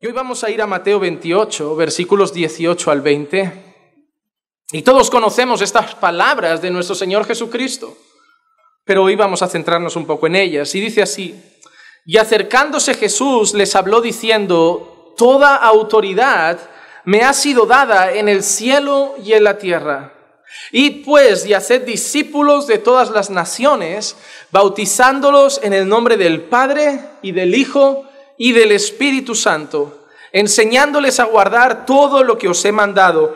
Y hoy vamos a ir a Mateo 28, versículos 18 al 20. Y todos conocemos estas palabras de nuestro Señor Jesucristo, pero hoy vamos a centrarnos un poco en ellas. Y dice así: y acercándose Jesús les habló diciendo: toda autoridad me ha sido dada en el cielo y en la tierra. Id pues y haced discípulos de todas las naciones, bautizándolos en el nombre del Padre y del Hijo y del Espíritu Santo, enseñándoles a guardar todo lo que os he mandado.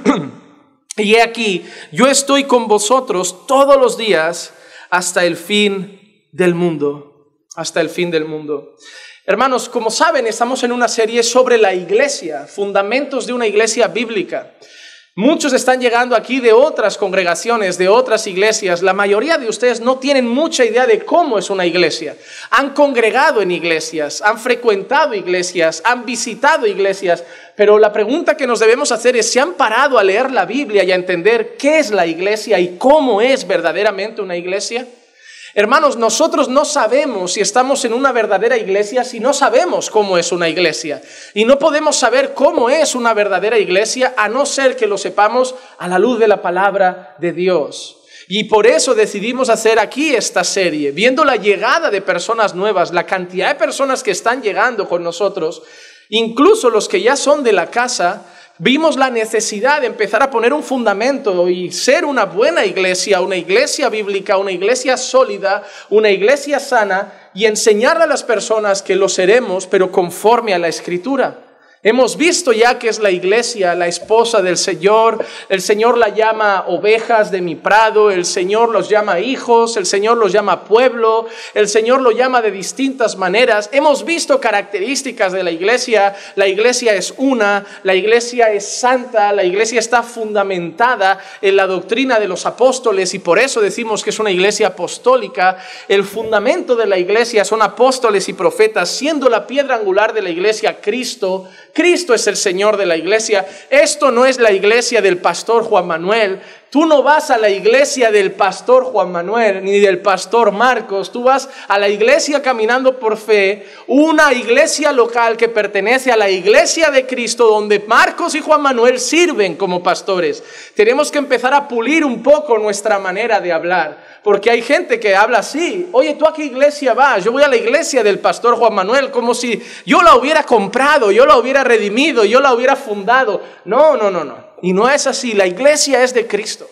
Y he aquí, yo estoy con vosotros todos los días hasta el fin del mundo. Hasta el fin del mundo. Hermanos, como saben, estamos en una serie sobre la iglesia, fundamentos de una iglesia bíblica. Muchos están llegando aquí de otras congregaciones, de otras iglesias. La mayoría de ustedes no tienen mucha idea de cómo es una iglesia. Han congregado en iglesias, han frecuentado iglesias, han visitado iglesias, pero la pregunta que nos debemos hacer es: ¿se han parado a leer la Biblia y a entender qué es la iglesia y cómo es verdaderamente una iglesia? Hermanos, nosotros no sabemos si estamos en una verdadera iglesia si no sabemos cómo es una iglesia. Y no podemos saber cómo es una verdadera iglesia a no ser que lo sepamos a la luz de la palabra de Dios. Y por eso decidimos hacer aquí esta serie, viendo la llegada de personas nuevas, la cantidad de personas que están llegando con nosotros, incluso los que ya son de la casa. Vimos la necesidad de empezar a poner un fundamento y ser una buena iglesia, una iglesia bíblica, una iglesia sólida, una iglesia sana, y enseñarle a las personas que lo seremos, pero conforme a la Escritura. Hemos visto ya que es la iglesia, la esposa del Señor. El Señor la llama ovejas de mi prado, el Señor los llama hijos, el Señor los llama pueblo, el Señor lo llama de distintas maneras. Hemos visto características de la iglesia es una, la iglesia es santa, la iglesia está fundamentada en la doctrina de los apóstoles y por eso decimos que es una iglesia apostólica. El fundamento de la iglesia son apóstoles y profetas, siendo la piedra angular de la iglesia Cristo. Cristo es el Señor de la iglesia. Esto no es la iglesia del pastor Juan Manuel. Tú no vas a la iglesia del pastor Juan Manuel ni del pastor Marcos. Tú vas a la iglesia Caminando por Fe, una iglesia local que pertenece a la iglesia de Cristo, donde Marcos y Juan Manuel sirven como pastores. Tenemos que empezar a pulir un poco nuestra manera de hablar, porque hay gente que habla así: oye, ¿tú a qué iglesia vas? Yo voy a la iglesia del pastor Juan Manuel, como si yo la hubiera comprado, yo la hubiera redimido, yo la hubiera fundado. No. Y no es así. La iglesia es de Cristo.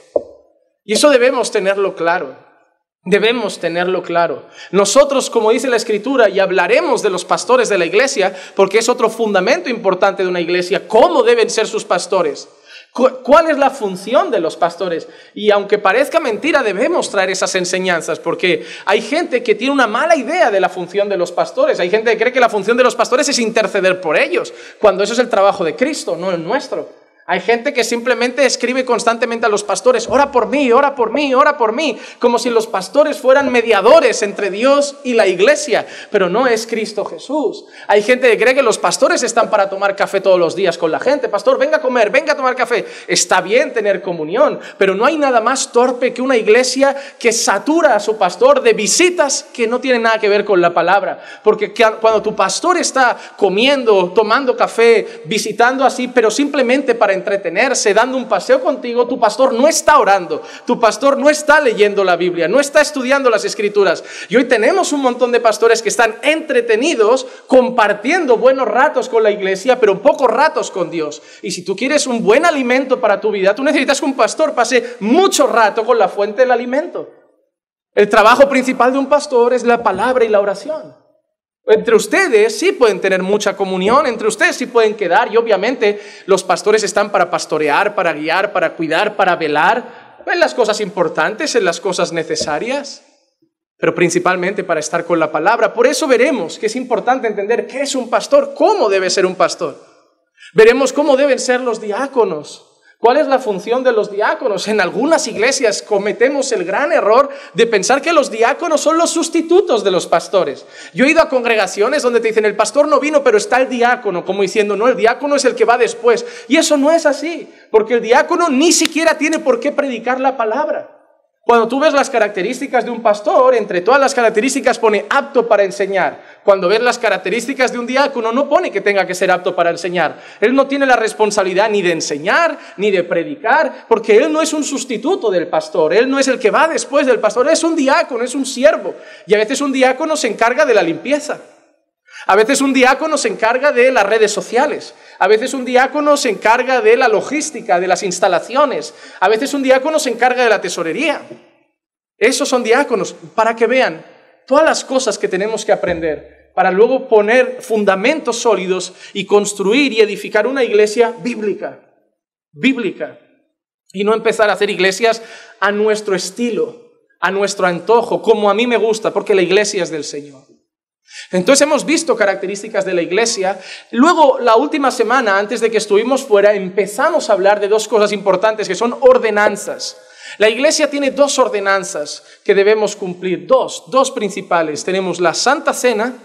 Y eso debemos tenerlo claro. Debemos tenerlo claro. Nosotros, como dice la Escritura, y hablaremos de los pastores de la iglesia, porque es otro fundamento importante de una iglesia, cómo deben ser sus pastores. ¿Cuál es la función de los pastores? Y aunque parezca mentira, debemos traer esas enseñanzas, porque hay gente que tiene una mala idea de la función de los pastores. Hay gente que cree que la función de los pastores es interceder por ellos, cuando eso es el trabajo de Cristo, no el nuestro. Hay gente que simplemente escribe constantemente a los pastores: ora por mí, ora por mí, ora por mí, como si los pastores fueran mediadores entre Dios y la iglesia, pero no es Cristo Jesús. Hay gente que cree que los pastores están para tomar café todos los días con la gente. Pastor, venga a comer, venga a tomar café. Está bien tener comunión, pero no hay nada más torpe que una iglesia que satura a su pastor de visitas que no tienen nada que ver con la palabra. Porque cuando tu pastor está comiendo, tomando café, visitando así, pero simplemente para entretenerse, dando un paseo contigo, tu pastor no está orando, tu pastor no está leyendo la Biblia, no está estudiando las Escrituras. Y hoy tenemos un montón de pastores que están entretenidos, compartiendo buenos ratos con la iglesia, pero pocos ratos con Dios. Y si tú quieres un buen alimento para tu vida, tú necesitas que un pastor pase mucho rato con la fuente del alimento. El trabajo principal de un pastor es la palabra y la oración. Entre ustedes sí pueden tener mucha comunión, entre ustedes sí pueden quedar, y obviamente los pastores están para pastorear, para guiar, para cuidar, para velar en las cosas importantes, en las cosas necesarias, pero principalmente para estar con la palabra. Por eso veremos que es importante entender qué es un pastor, cómo debe ser un pastor. Veremos cómo deben ser los diáconos. ¿Cuál es la función de los diáconos? En algunas iglesias cometemos el gran error de pensar que los diáconos son los sustitutos de los pastores. Yo he ido a congregaciones donde te dicen: el pastor no vino, pero está el diácono, como diciendo: no, el diácono es el que va después. Y eso no es así, porque el diácono ni siquiera tiene por qué predicar la palabra. Cuando tú ves las características de un pastor, entre todas las características pone apto para enseñar. Cuando ves las características de un diácono, no pone que tenga que ser apto para enseñar. Él no tiene la responsabilidad ni de enseñar, ni de predicar, porque él no es un sustituto del pastor. Él no es el que va después del pastor. Es un diácono, es un siervo. Y a veces un diácono se encarga de la limpieza. A veces un diácono se encarga de las redes sociales. A veces un diácono se encarga de la logística, de las instalaciones. A veces un diácono se encarga de la tesorería. Esos son diáconos, para que vean todas las cosas que tenemos que aprender, para luego poner fundamentos sólidos y construir y edificar una iglesia bíblica. Y no empezar a hacer iglesias a nuestro estilo, a nuestro antojo, como a mí me gusta, porque la iglesia es del Señor. Entonces hemos visto características de la iglesia. Luego, la última semana, antes de que estuvimos fuera, empezamos a hablar de dos cosas importantes que son ordenanzas. La iglesia tiene dos ordenanzas que debemos cumplir, dos principales. Tenemos la Santa Cena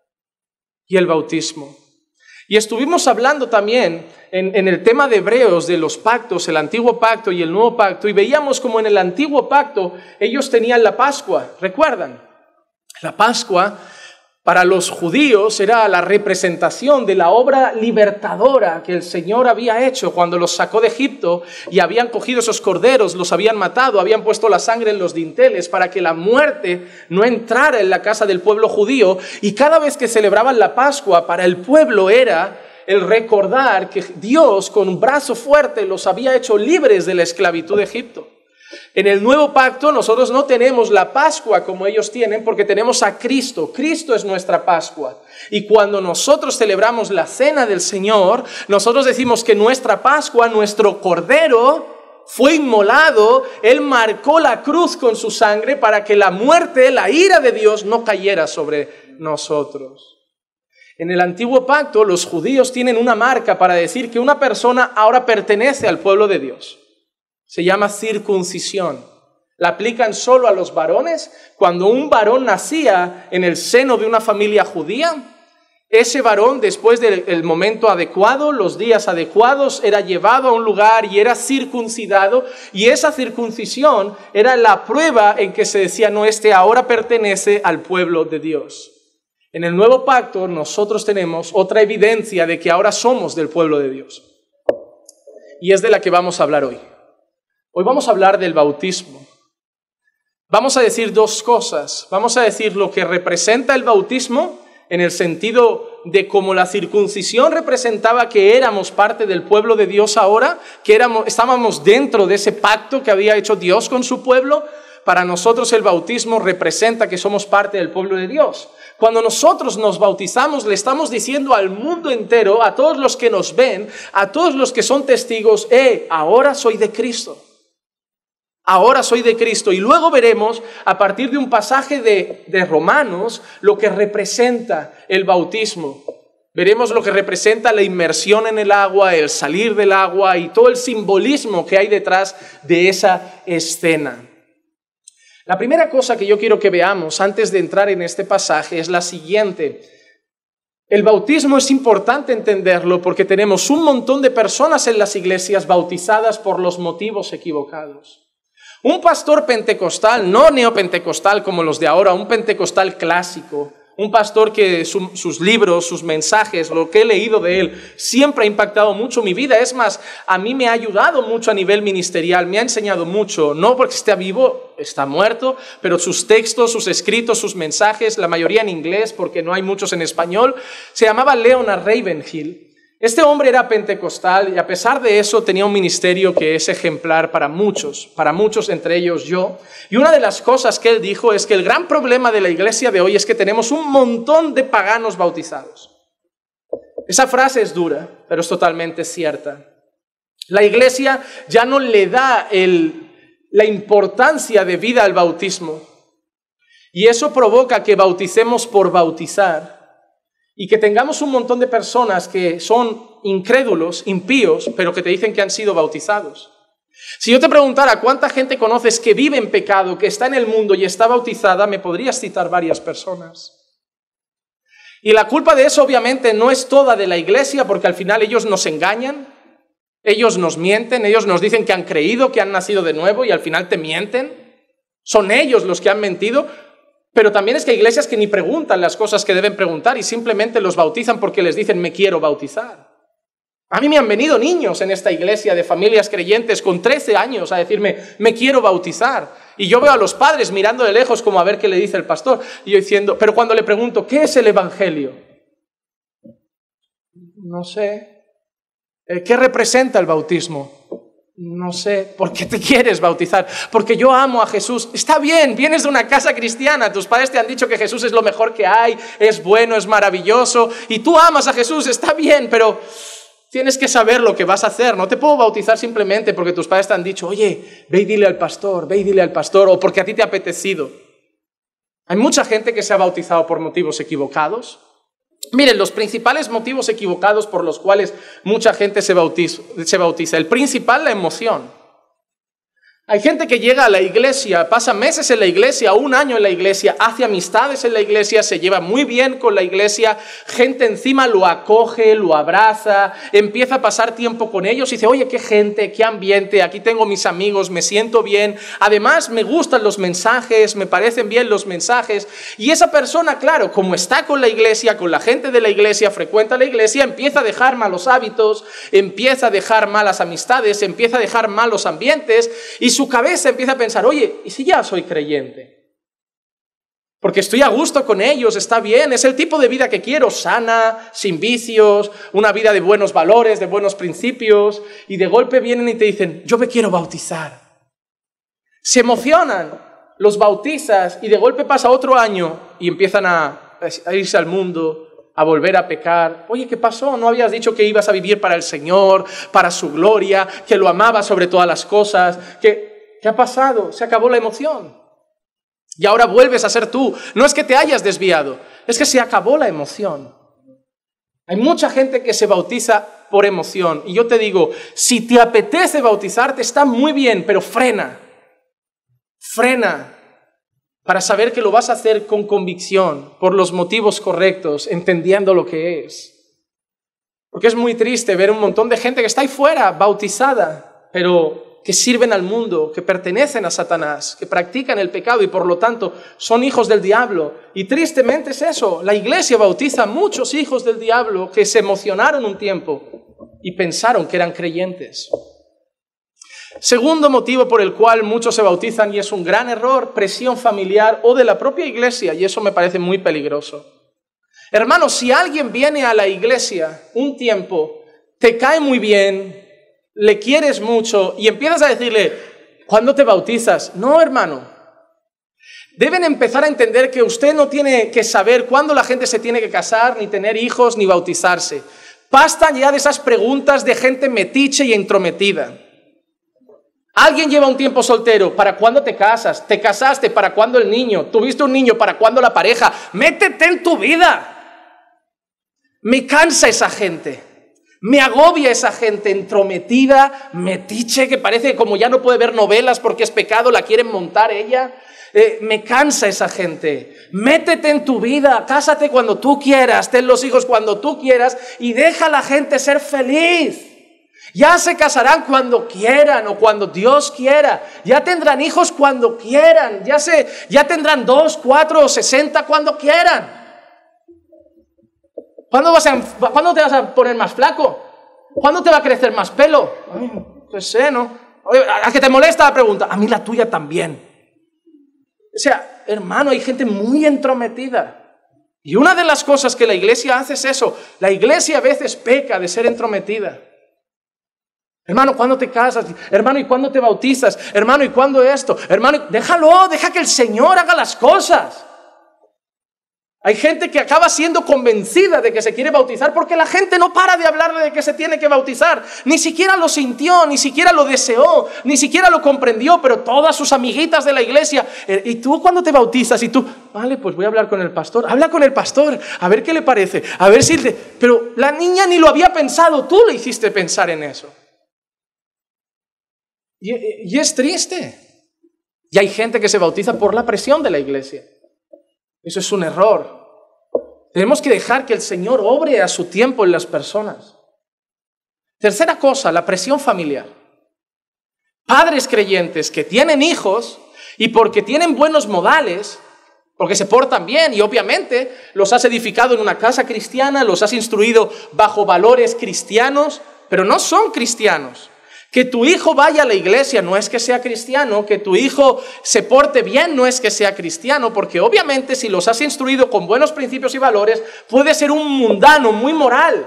y el bautismo. Y estuvimos hablando también en el tema de Hebreos de los pactos, el antiguo pacto y el nuevo pacto, y veíamos como en el antiguo pacto ellos tenían la Pascua, ¿recuerdan? La Pascua para los judíos era la representación de la obra libertadora que el Señor había hecho cuando los sacó de Egipto y habían cogido esos corderos, los habían matado, habían puesto la sangre en los dinteles para que la muerte no entrara en la casa del pueblo judío. Y cada vez que celebraban la Pascua, para el pueblo era el recordar que Dios con un brazo fuerte los había hecho libres de la esclavitud de Egipto. En el nuevo pacto nosotros no tenemos la Pascua como ellos tienen porque tenemos a Cristo. Cristo es nuestra Pascua. Y cuando nosotros celebramos la cena del Señor, nosotros decimos que nuestra Pascua, nuestro Cordero, fue inmolado. Él marcó la cruz con su sangre para que la muerte, la ira de Dios no cayera sobre nosotros. En el antiguo pacto los judíos tienen una marca para decir que una persona ahora pertenece al pueblo de Dios. Se llama circuncisión. La aplican solo a los varones. Cuando un varón nacía en el seno de una familia judía, ese varón, después del momento adecuado, los días adecuados, era llevado a un lugar y era circuncidado. Y esa circuncisión era la prueba en que se decía, no, este ahora pertenece al pueblo de Dios. En el nuevo pacto nosotros tenemos otra evidencia de que ahora somos del pueblo de Dios. Y es de la que vamos a hablar hoy. Hoy vamos a hablar del bautismo. Vamos a decir dos cosas. Vamos a decir lo que representa el bautismo en el sentido de cómo la circuncisión representaba que éramos parte del pueblo de Dios ahora, que estábamos dentro de ese pacto que había hecho Dios con su pueblo. Para nosotros el bautismo representa que somos parte del pueblo de Dios. Cuando nosotros nos bautizamos, le estamos diciendo al mundo entero, a todos los que nos ven, a todos los que son testigos, ahora soy de Cristo. Ahora soy de Cristo. Y luego veremos, a partir de un pasaje de Romanos, lo que representa el bautismo. Veremos lo que representa la inmersión en el agua, el salir del agua y todo el simbolismo que hay detrás de esa escena. La primera cosa que yo quiero que veamos antes de entrar en este pasaje es la siguiente. El bautismo es importante entenderlo porque tenemos un montón de personas en las iglesias bautizadas por los motivos equivocados. Un pastor pentecostal, no neopentecostal como los de ahora, un pentecostal clásico, un pastor que sus libros, sus mensajes, lo que he leído de él, siempre ha impactado mucho mi vida. Es más, a mí me ha ayudado mucho a nivel ministerial, me ha enseñado mucho, no porque esté vivo, está muerto, pero sus textos, sus escritos, sus mensajes, la mayoría en inglés porque no hay muchos en español. Se llamaba Leonard Ravenhill. Este hombre era pentecostal y a pesar de eso tenía un ministerio que es ejemplar para muchos, entre ellos yo. Y una de las cosas que él dijo es que el gran problema de la iglesia de hoy es que tenemos un montón de paganos bautizados. Esa frase es dura, pero es totalmente cierta. La iglesia ya no le da la importancia de vida al bautismo. Y eso provoca que bauticemos por bautizar. Y que tengamos un montón de personas que son incrédulos, impíos, pero que te dicen que han sido bautizados. Si yo te preguntara cuánta gente conoces que vive en pecado, que está en el mundo y está bautizada, me podrías citar varias personas. Y la culpa de eso obviamente no es toda de la iglesia, porque al final ellos nos engañan, ellos nos mienten, ellos nos dicen que han creído, que han nacido de nuevo y al final te mienten. Son ellos los que han mentido, pero también es que hay iglesias que ni preguntan las cosas que deben preguntar y simplemente los bautizan porque les dicen me quiero bautizar. A mí me han venido niños en esta iglesia de familias creyentes con 13 años a decirme me quiero bautizar. Y yo veo a los padres mirando de lejos como a ver qué le dice el pastor. Y yo diciendo, pero cuando le pregunto, ¿qué es el evangelio? No sé. ¿Qué representa el bautismo? No sé. ¿Por qué te quieres bautizar? Porque yo amo a Jesús. Está bien, vienes de una casa cristiana, tus padres te han dicho que Jesús es lo mejor que hay, es bueno, es maravilloso, y tú amas a Jesús, está bien, pero tienes que saber lo que vas a hacer. No te puedo bautizar simplemente porque tus padres te han dicho, oye, ve y dile al pastor, o porque a ti te ha apetecido. Hay mucha gente que se ha bautizado por motivos equivocados. Miren, los principales motivos equivocados por los cuales mucha gente se bautiza. El principal, la emoción. Hay gente que llega a la iglesia, pasa meses en la iglesia, un año en la iglesia, hace amistades en la iglesia, se lleva muy bien con la iglesia, gente encima lo acoge, lo abraza, empieza a pasar tiempo con ellos y dice, oye, qué gente, qué ambiente, aquí tengo mis amigos, me siento bien, además me gustan los mensajes, me parecen bien los mensajes. Y esa persona, claro, como está con la iglesia, con la gente de la iglesia, frecuenta la iglesia, empieza a dejar malos hábitos, empieza a dejar malas amistades, empieza a dejar malos ambientes y su cabeza empieza a pensar, oye, ¿y si ya soy creyente? Porque estoy a gusto con ellos, está bien, es el tipo de vida que quiero, sana, sin vicios, una vida de buenos valores, de buenos principios, y de golpe vienen y te dicen, yo me quiero bautizar. Se emocionan, los bautizas, y de golpe pasa otro año y empiezan a irse al mundo, a volver a pecar. Oye, ¿qué pasó? ¿No habías dicho que ibas a vivir para el Señor, para su gloria, que lo amabas sobre todas las cosas? ¿Qué ha pasado? Se acabó la emoción. Y ahora vuelves a ser tú. No es que te hayas desviado, es que se acabó la emoción. Hay mucha gente que se bautiza por emoción. Y yo te digo, si te apetece bautizarte, está muy bien, pero frena. Frena. Para saber que lo vas a hacer con convicción, por los motivos correctos, entendiendo lo que es. Porque es muy triste ver un montón de gente que está ahí fuera, bautizada, pero que sirven al mundo, que pertenecen a Satanás, que practican el pecado y por lo tanto son hijos del diablo. Y tristemente es eso, la iglesia bautiza a muchos hijos del diablo que se emocionaron un tiempo y pensaron que eran creyentes. Segundo motivo por el cual muchos se bautizan, y es un gran error, presión familiar o de la propia iglesia, y eso me parece muy peligroso. Hermanos, si alguien viene a la iglesia un tiempo, te cae muy bien, le quieres mucho y empiezas a decirle, ¿cuándo te bautizas? No, hermano. Deben empezar a entender que usted no tiene que saber cuándo la gente se tiene que casar, ni tener hijos, ni bautizarse. Basta ya de esas preguntas de gente metiche y entrometida. Alguien lleva un tiempo soltero, ¿para cuándo te casas? ¿Te casaste? ¿Para cuándo el niño? ¿Tuviste un niño? ¿Para cuándo la pareja? ¡Métete en tu vida! Me cansa esa gente, me agobia esa gente entrometida, metiche, que parece que como ya no puede ver novelas porque es pecado, la quieren montar ella. Me cansa esa gente. Métete en tu vida, cásate cuando tú quieras, ten los hijos cuando tú quieras y deja a la gente ser feliz. Ya se casarán cuando quieran o cuando Dios quiera. Ya tendrán hijos cuando quieran. Ya tendrán 2, 4 o 60 cuando quieran. ¿Cuándo te vas a poner más flaco? ¿Cuándo te va a crecer más pelo? Ay, no sé, ¿no? ¿A qué te molesta la pregunta? A mí la tuya también. O sea, hermano, hay gente muy entrometida. Y una de las cosas que la iglesia hace es eso. La iglesia a veces peca de ser entrometida. Hermano, ¿cuándo te casas? Hermano, ¿y cuándo te bautizas? Hermano, ¿y cuándo esto? Hermano, deja que el Señor haga las cosas. Hay gente que acaba siendo convencida de que se quiere bautizar porque la gente no para de hablarle de que se tiene que bautizar. Ni siquiera lo sintió, ni siquiera lo deseó, ni siquiera lo comprendió, pero todas sus amiguitas de la iglesia. ¿Y tú cuándo te bautizas? Y tú, vale, pues voy a hablar con el pastor. Habla con el pastor, a ver qué le parece, a ver si... Pero la niña ni lo había pensado, tú le hiciste pensar en eso. Y es triste. Y hay gente que se bautiza por la presión de la iglesia. Eso es un error. Tenemos que dejar que el Señor obre a su tiempo en las personas. Tercera cosa, la presión familiar. Padres creyentes que tienen hijos Y porque tienen buenos modales, porque se portan bien y obviamente los has edificado en una casa cristiana, los has instruido bajo valores cristianos, pero no son cristianos. Que tu hijo vaya a la iglesia no es que sea cristiano, que tu hijo se porte bien no es que sea cristiano, porque obviamente si los has instruido con buenos principios y valores, puede ser un mundano muy moral.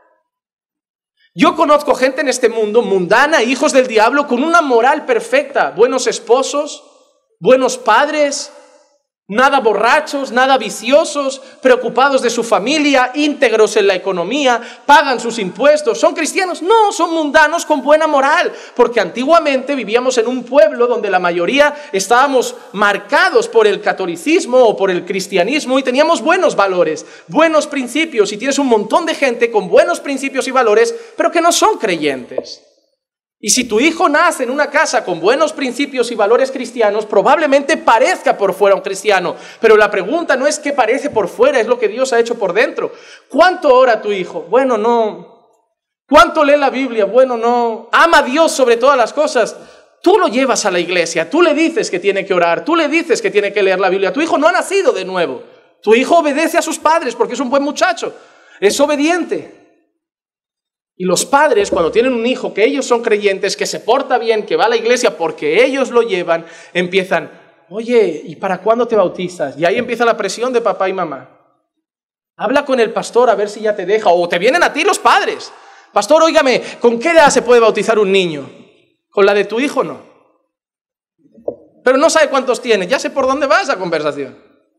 Yo conozco gente en este mundo mundana, hijos del diablo, con una moral perfecta, buenos esposos, buenos padres, nada borrachos, nada viciosos, preocupados de su familia, íntegros en la economía, pagan sus impuestos. ¿Son cristianos? No, son mundanos con buena moral, porque antiguamente vivíamos en un pueblo donde la mayoría estábamos marcados por el catolicismo o por el cristianismo y teníamos buenos valores, buenos principios, y tienes un montón de gente con buenos principios y valores, pero que no son creyentes. Y si tu hijo nace en una casa con buenos principios y valores cristianos, probablemente parezca por fuera un cristiano. Pero la pregunta no es qué parece por fuera, es lo que Dios ha hecho por dentro. ¿Cuánto ora tu hijo? Bueno, no. ¿Cuánto lee la Biblia? Bueno, no. ¿Ama a Dios sobre todas las cosas? Tú lo llevas a la iglesia, tú le dices que tiene que orar, tú le dices que tiene que leer la Biblia. Tu hijo no ha nacido de nuevo. Tu hijo obedece a sus padres porque es un buen muchacho, es obediente. Y los padres, cuando tienen un hijo que ellos son creyentes, que se porta bien, que va a la iglesia porque ellos lo llevan, empiezan, oye, ¿y para cuándo te bautizas? Y ahí empieza la presión de papá y mamá. Habla con el pastor a ver si ya te deja, o te vienen a ti los padres. Pastor, óigame, ¿con qué edad se puede bautizar un niño? Con la de tu hijo no. Pero no sabe cuántos tiene, ya sé por dónde va esa conversación.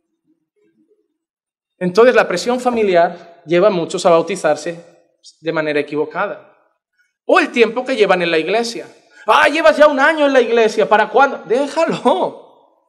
Entonces la presión familiar lleva a muchos a bautizarse de manera equivocada. O el tiempo que llevan en la iglesia. Llevas ya un año en la iglesia, ¿para cuándo? Déjalo.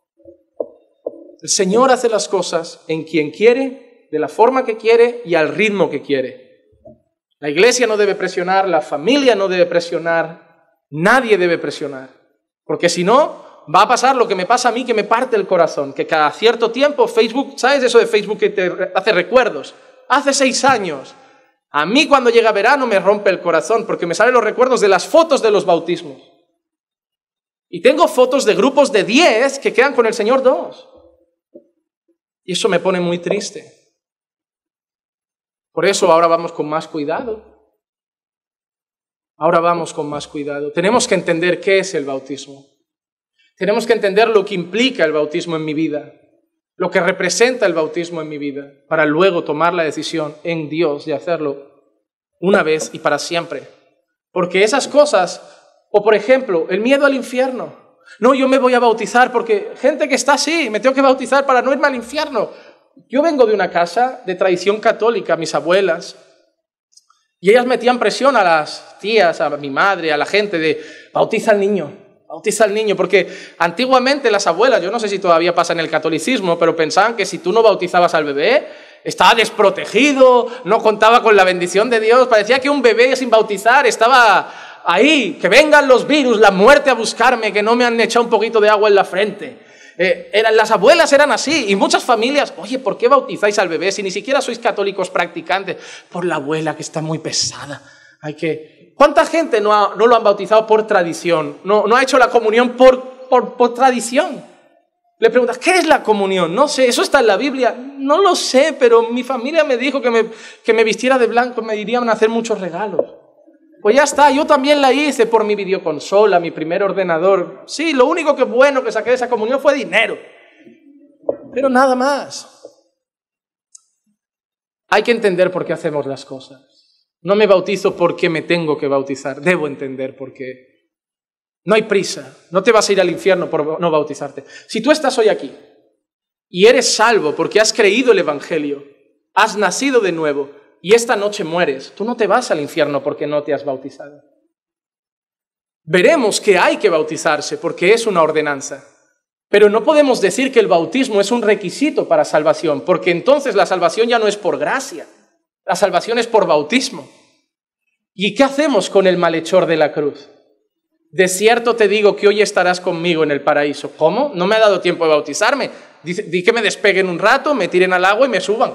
El Señor hace las cosas en quien quiere, de la forma que quiere y al ritmo que quiere. La iglesia no debe presionar, la familia no debe presionar, nadie debe presionar. Porque si no, va a pasar lo que me pasa a mí, que me parte el corazón, que cada cierto tiempo Facebook, ¿sabes eso de Facebook que te hace recuerdos? Hace 6 años. A mí cuando llega verano me rompe el corazón porque me salen los recuerdos de las fotos de los bautismos. Y tengo fotos de grupos de 10 que quedan con el Señor 2. Y eso me pone muy triste. Por eso ahora vamos con más cuidado. Ahora vamos con más cuidado. Tenemos que entender qué es el bautismo. Tenemos que entender lo que implica el bautismo en mi vida. Lo que representa el bautismo en mi vida, para luego tomar la decisión en Dios de hacerlo una vez y para siempre. Porque esas cosas, o por ejemplo, el miedo al infierno. No, yo me voy a bautizar porque gente que está así, me tengo que bautizar para no irme al infierno. Yo vengo de una casa de tradición católica, mis abuelas, y ellas metían presión a las tías, a mi madre, a la gente de bautiza al niño. Bautiza al niño, porque antiguamente las abuelas, yo no sé si todavía pasa en el catolicismo, pero pensaban que si tú no bautizabas al bebé, estaba desprotegido, no contaba con la bendición de Dios, parecía que un bebé sin bautizar estaba ahí, que vengan los virus, la muerte a buscarme, que no me han echado un poquito de agua en la frente. Las abuelas eran así, y muchas familias, oye, ¿por qué bautizáis al bebé si ni siquiera sois católicos practicantes? Por la abuela que está muy pesada, ¿Cuánta gente no lo han bautizado por tradición? No ha hecho la comunión por tradición. Le preguntas, ¿qué es la comunión? No sé, ¿eso está en la Biblia? No lo sé, pero mi familia me dijo que me vistiera de blanco, me irían a hacer muchos regalos. Pues ya está, yo también la hice por mi videoconsola, mi primer ordenador. Sí, lo único que bueno que saqué de esa comunión fue dinero. Pero nada más. Hay que entender por qué hacemos las cosas. No me bautizo porque me tengo que bautizar. Debo entender por qué. No hay prisa. No te vas a ir al infierno por no bautizarte. Si tú estás hoy aquí y eres salvo porque has creído el Evangelio, has nacido de nuevo y esta noche mueres, tú no te vas al infierno porque no te has bautizado. Veremos que hay que bautizarse porque es una ordenanza. Pero no podemos decir que el bautismo es un requisito para salvación, porque entonces la salvación ya no es por gracia. La salvación es por bautismo. ¿Y qué hacemos con el malhechor de la cruz? De cierto te digo que hoy estarás conmigo en el paraíso. ¿Cómo? No me ha dado tiempo de bautizarme. Di que me despeguen un rato, me tiren al agua y me suban.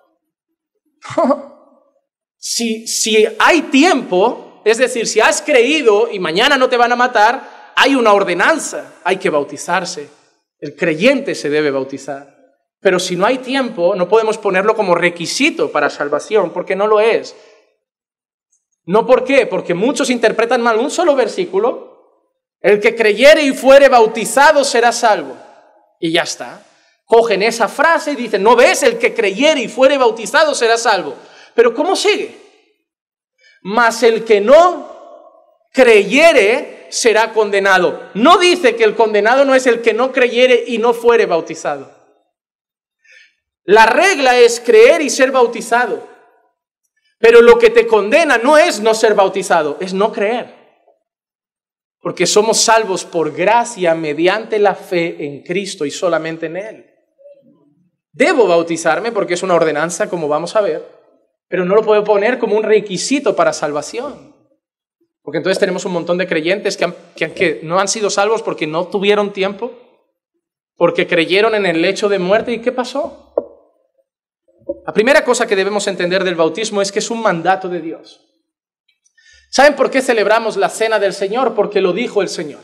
Si hay tiempo, es decir, si has creído y mañana no te van a matar, hay una ordenanza, hay que bautizarse. El creyente se debe bautizar. Pero si no hay tiempo, no podemos ponerlo como requisito para salvación, porque no lo es. ¿No por qué? Porque muchos interpretan mal un solo versículo. El que creyere y fuere bautizado será salvo. Y ya está. Cogen esa frase y dicen, ¿no ves? El que creyere y fuere bautizado será salvo. Pero ¿cómo sigue? Mas el que no creyere será condenado. No dice que el condenado no es el que no creyere y no fuere bautizado. La regla es creer y ser bautizado. Pero lo que te condena no es no ser bautizado, es no creer. Porque somos salvos por gracia mediante la fe en Cristo y solamente en Él. Debo bautizarme porque es una ordenanza, como vamos a ver, pero no lo puedo poner como un requisito para salvación. Porque entonces tenemos un montón de creyentes que no han sido salvos porque no tuvieron tiempo, porque creyeron en el lecho de muerte. ¿Y qué pasó? La primera cosa que debemos entender del bautismo es que es un mandato de Dios. ¿Saben por qué celebramos la cena del Señor? Porque lo dijo el Señor.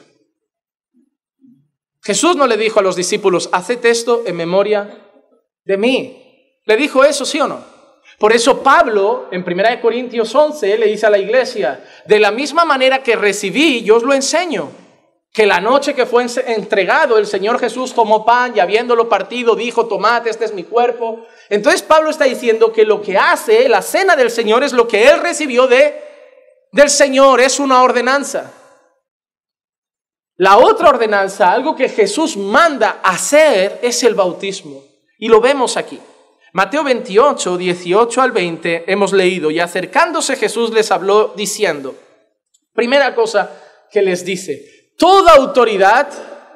Jesús no le dijo a los discípulos, haced esto en memoria de mí. ¿Le dijo eso, sí o no? Por eso Pablo, en 1 Corintios 11, le dice a la iglesia, de la misma manera que recibí, yo os lo enseño. Que la noche que fue entregado, el Señor Jesús tomó pan y habiéndolo partido, dijo, tomad, este es mi cuerpo. Entonces Pablo está diciendo que lo que hace la cena del Señor es lo que él recibió del Señor, es una ordenanza. La otra ordenanza, algo que Jesús manda hacer, es el bautismo. Y lo vemos aquí. Mateo 28, 18 al 20, hemos leído, y acercándose Jesús les habló diciendo, primera cosa que les dice, toda autoridad,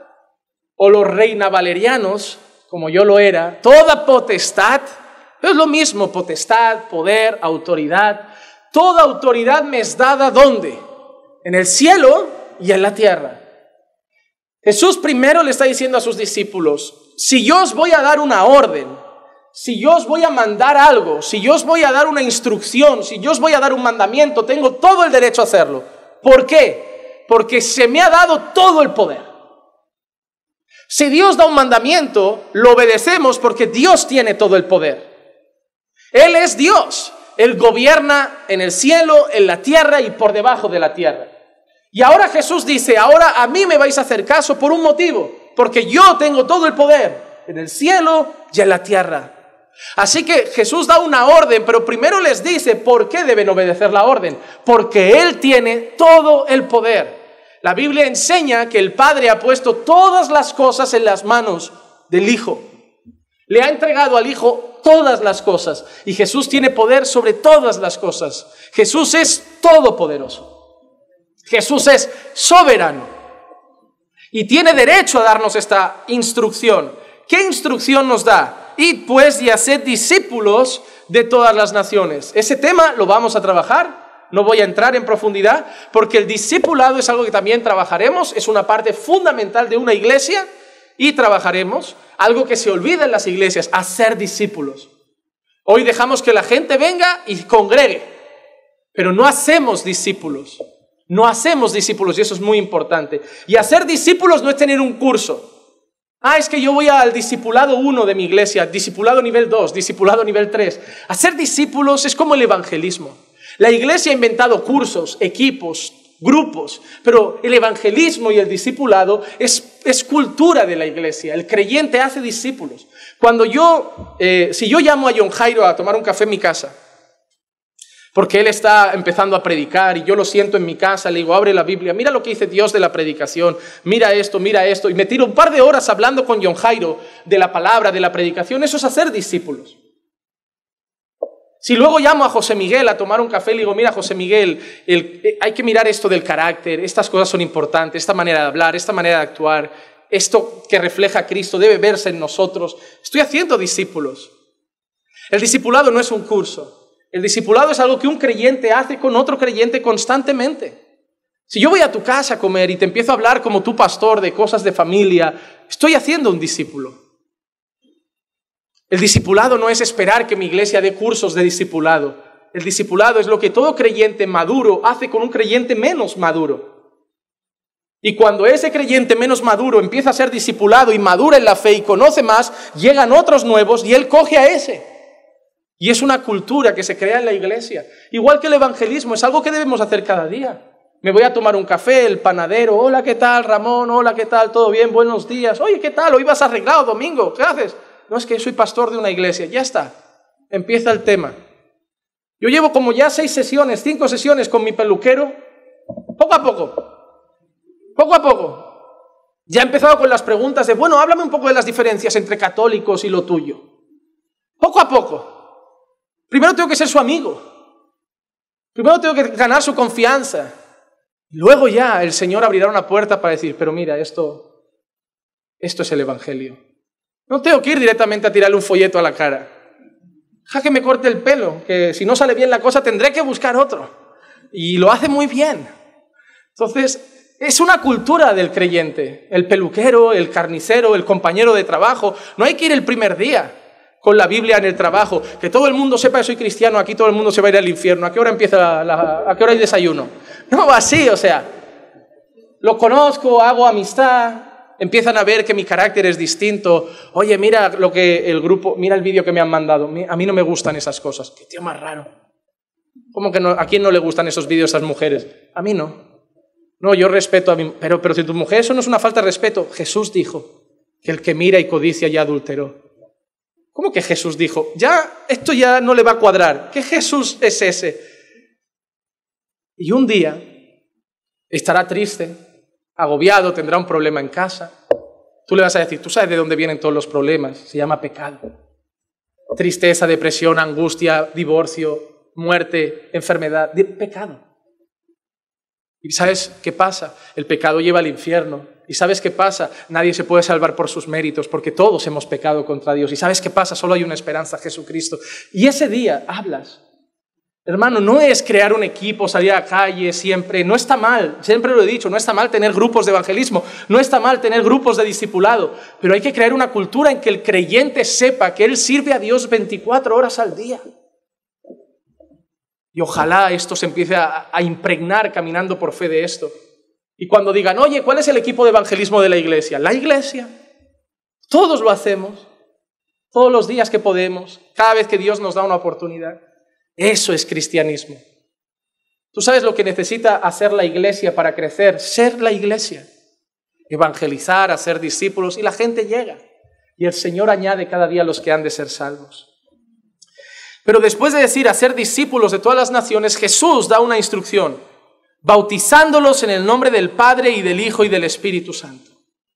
o los reina valerianos, como yo lo era, toda potestad, es lo mismo, potestad, poder, autoridad, toda autoridad me es dada, ¿dónde? En el cielo y en la tierra. Jesús primero le está diciendo a sus discípulos, si yo os voy a dar una orden, si yo os voy a mandar algo, si yo os voy a dar una instrucción, si yo os voy a dar un mandamiento, tengo todo el derecho a hacerlo. ¿Por qué? Porque se me ha dado todo el poder. Si Dios da un mandamiento, lo obedecemos porque Dios tiene todo el poder. Él es Dios. Él gobierna en el cielo, en la tierra y por debajo de la tierra. Y ahora Jesús dice, ahora a mí me vais a hacer caso por un motivo, porque yo tengo todo el poder en el cielo y en la tierra. Así que Jesús da una orden, pero primero les dice por qué deben obedecer la orden. Porque Él tiene todo el poder. La Biblia enseña que el Padre ha puesto todas las cosas en las manos del Hijo. Le ha entregado al Hijo todas las cosas. Y Jesús tiene poder sobre todas las cosas. Jesús es todopoderoso. Jesús es soberano. Y tiene derecho a darnos esta instrucción. ¿Qué instrucción nos da? Id pues y haced discípulos de todas las naciones. Ese tema lo vamos a trabajar, no voy a entrar en profundidad, porque el discipulado es algo que también trabajaremos, es una parte fundamental de una iglesia, y trabajaremos algo que se olvida en las iglesias, hacer discípulos. Hoy dejamos que la gente venga y congregue, pero no hacemos discípulos. No hacemos discípulos, y eso es muy importante. Y hacer discípulos no es tener un curso. Es que yo voy al discipulado 1 de mi iglesia, discipulado nivel 2, discipulado nivel 3. Hacer discípulos es como el evangelismo. La iglesia ha inventado cursos, equipos, grupos, pero el evangelismo y el discipulado es cultura de la iglesia. El creyente hace discípulos. Si yo llamo a John Jairo a tomar un café en mi casa, porque él está empezando a predicar y yo lo siento en mi casa, le digo, abre la Biblia, mira lo que dice Dios de la predicación, mira esto, y me tiro un par de horas hablando con John Jairo de la palabra, de la predicación, eso es hacer discípulos. Si luego llamo a José Miguel a tomar un café, le digo, mira José Miguel, hay que mirar esto del carácter, estas cosas son importantes, esta manera de hablar, esta manera de actuar, esto que refleja a Cristo debe verse en nosotros. Estoy haciendo discípulos. El discipulado no es un curso. El discipulado es algo que un creyente hace con otro creyente constantemente. Si yo voy a tu casa a comer y te empiezo a hablar como tu pastor de cosas de familia, estoy haciendo un discípulo. El discipulado no es esperar que mi iglesia dé cursos de discipulado. El discipulado es lo que todo creyente maduro hace con un creyente menos maduro. Y cuando ese creyente menos maduro empieza a ser discipulado y madura en la fe y conoce más, llegan otros nuevos y él coge a ese. Y es una cultura que se crea en la iglesia. Igual que el evangelismo, es algo que debemos hacer cada día. Me voy a tomar un café, el panadero, hola, ¿qué tal, Ramón? Hola, ¿qué tal? ¿Todo bien? Buenos días. Oye, ¿qué tal? Hoy vas arreglado, domingo, ¿qué haces? No, es que soy pastor de una iglesia. Ya está, empieza el tema. Yo llevo como ya 5 sesiones con mi peluquero, poco a poco. Ya he empezado con las preguntas de, bueno, háblame un poco de las diferencias entre católicos y lo tuyo. Poco a poco. Primero tengo que ser su amigo. Primero tengo que ganar su confianza. Luego ya el Señor abrirá una puerta para decir, pero mira, esto es el Evangelio. No tengo que ir directamente a tirarle un folleto a la cara. Deja que me corte el pelo, que si no sale bien la cosa tendré que buscar otro. Y lo hace muy bien. Entonces, es una cultura del creyente. El peluquero, el carnicero, el compañero de trabajo. No hay que ir el primer día con la Biblia en el trabajo. Que todo el mundo sepa que soy cristiano, aquí todo el mundo se va a ir al infierno. ¿A qué hora empieza a qué hora hay desayuno? No va así, o sea. Lo conozco, hago amistad. Empiezan a ver que mi carácter es distinto. Oye, mira lo que el grupo, mira el vídeo que me han mandado. A mí no me gustan esas cosas. Qué tío más raro. ¿Cómo que no? ¿A quién no le gustan esos vídeos a esas mujeres? A mí no. No, yo respeto a mi... Pero si tu mujer, eso no es una falta de respeto. Jesús dijo que el que mira y codicia ya adulteró. ¿Cómo que Jesús dijo? Esto ya no le va a cuadrar. ¿Qué Jesús es ese? Y un día estará triste, agobiado, tendrá un problema en casa. Tú le vas a decir, tú sabes de dónde vienen todos los problemas. Se llama pecado. Tristeza, depresión, angustia, divorcio, muerte, enfermedad. Pecado. ¿Y sabes qué pasa? El pecado lleva al infierno. ¿Y sabes qué pasa? Nadie se puede salvar por sus méritos porque todos hemos pecado contra Dios. ¿Y sabes qué pasa? Solo hay una esperanza, Jesucristo. Y ese día hablas. Hermano, no es crear un equipo, salir a la calle siempre. No está mal, siempre lo he dicho, no está mal tener grupos de evangelismo. No está mal tener grupos de discipulado. Pero hay que crear una cultura en que el creyente sepa que él sirve a Dios 24 horas al día. Y ojalá esto se empiece a impregnar caminando por fe de esto. Y cuando digan, oye, ¿cuál es el equipo de evangelismo de la iglesia? La iglesia. Todos lo hacemos. Todos los días que podemos. Cada vez que Dios nos da una oportunidad. Eso es cristianismo. ¿Tú sabes lo que necesita hacer la iglesia para crecer? Ser la iglesia. Evangelizar, hacer discípulos y la gente llega. Y el Señor añade cada día a los que han de ser salvos. Pero después de decir hacer discípulos de todas las naciones, Jesús da una instrucción, bautizándolos en el nombre del Padre y del Hijo y del Espíritu Santo.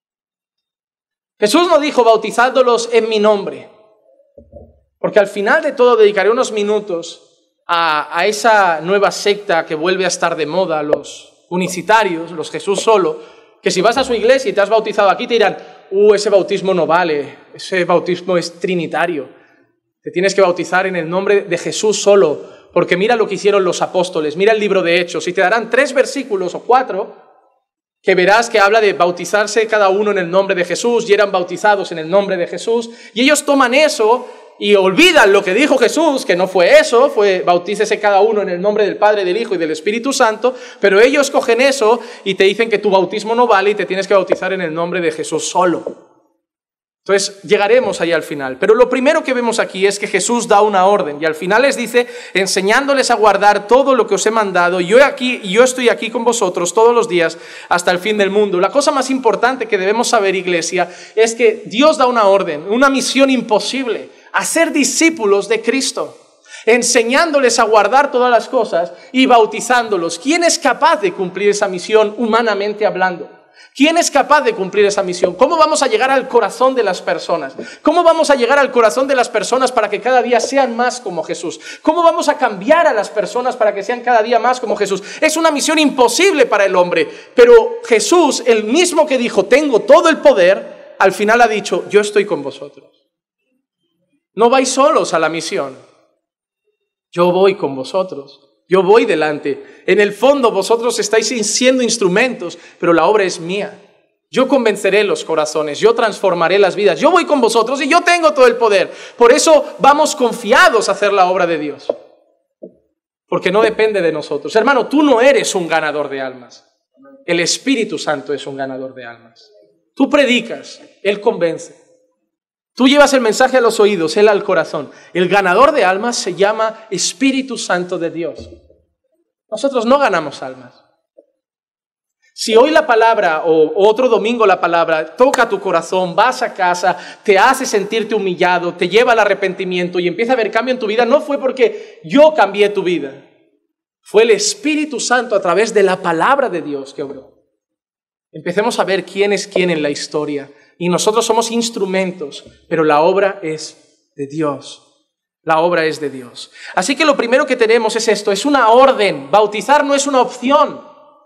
Jesús no dijo bautizándolos en mi nombre, porque al final de todo dedicaré unos minutos a esa nueva secta que vuelve a estar de moda, los unicitarios, los Jesús solo, que si vas a su iglesia y te has bautizado aquí te dirán, ese bautismo no vale, ese bautismo es trinitario. Te tienes que bautizar en el nombre de Jesús solo, porque mira lo que hicieron los apóstoles, mira el libro de Hechos, y te darán 3 versículos o 4 que verás que habla de bautizarse cada uno en el nombre de Jesús, y eran bautizados en el nombre de Jesús, y ellos toman eso y olvidan lo que dijo Jesús, que no fue eso, fue bautícese cada uno en el nombre del Padre, del Hijo y del Espíritu Santo, pero ellos cogen eso y te dicen que tu bautismo no vale y te tienes que bautizar en el nombre de Jesús solo. Entonces llegaremos ahí al final. Pero lo primero que vemos aquí es que Jesús da una orden y al final les dice, enseñándoles a guardar todo lo que os he mandado, yo estoy aquí con vosotros todos los días hasta el fin del mundo. La cosa más importante que debemos saber, iglesia, es que Dios da una orden, una misión imposible, hacer discípulos de Cristo, enseñándoles a guardar todas las cosas y bautizándolos. ¿Quién es capaz de cumplir esa misión humanamente hablando? ¿Quién es capaz de cumplir esa misión? ¿Cómo vamos a llegar al corazón de las personas? ¿Cómo vamos a llegar al corazón de las personas para que cada día sean más como Jesús? ¿Cómo vamos a cambiar a las personas para que sean cada día más como Jesús? Es una misión imposible para el hombre, pero Jesús, el mismo que dijo, tengo todo el poder, al final ha dicho, yo estoy con vosotros. No vais solos a la misión, yo voy con vosotros. Yo voy delante. En el fondo vosotros estáis siendo instrumentos, pero la obra es mía. Yo convenceré los corazones, yo transformaré las vidas. Yo voy con vosotros y yo tengo todo el poder. Por eso vamos confiados a hacer la obra de Dios. Porque no depende de nosotros. Hermano, tú no eres un ganador de almas. El Espíritu Santo es un ganador de almas. Tú predicas, Él convence. Tú llevas el mensaje a los oídos, Él al corazón. El ganador de almas se llama Espíritu Santo de Dios. Nosotros no ganamos almas. Si hoy la palabra o otro domingo la palabra toca tu corazón, vas a casa, te hace sentirte humillado, te lleva al arrepentimiento y empieza a haber cambio en tu vida, no fue porque yo cambié tu vida. Fue el Espíritu Santo a través de la palabra de Dios que obró. Empecemos a ver quién es quién en la historia. Y nosotros somos instrumentos, pero la obra es de Dios. La obra es de Dios. Así que lo primero que tenemos es esto, es una orden. Bautizar no es una opción.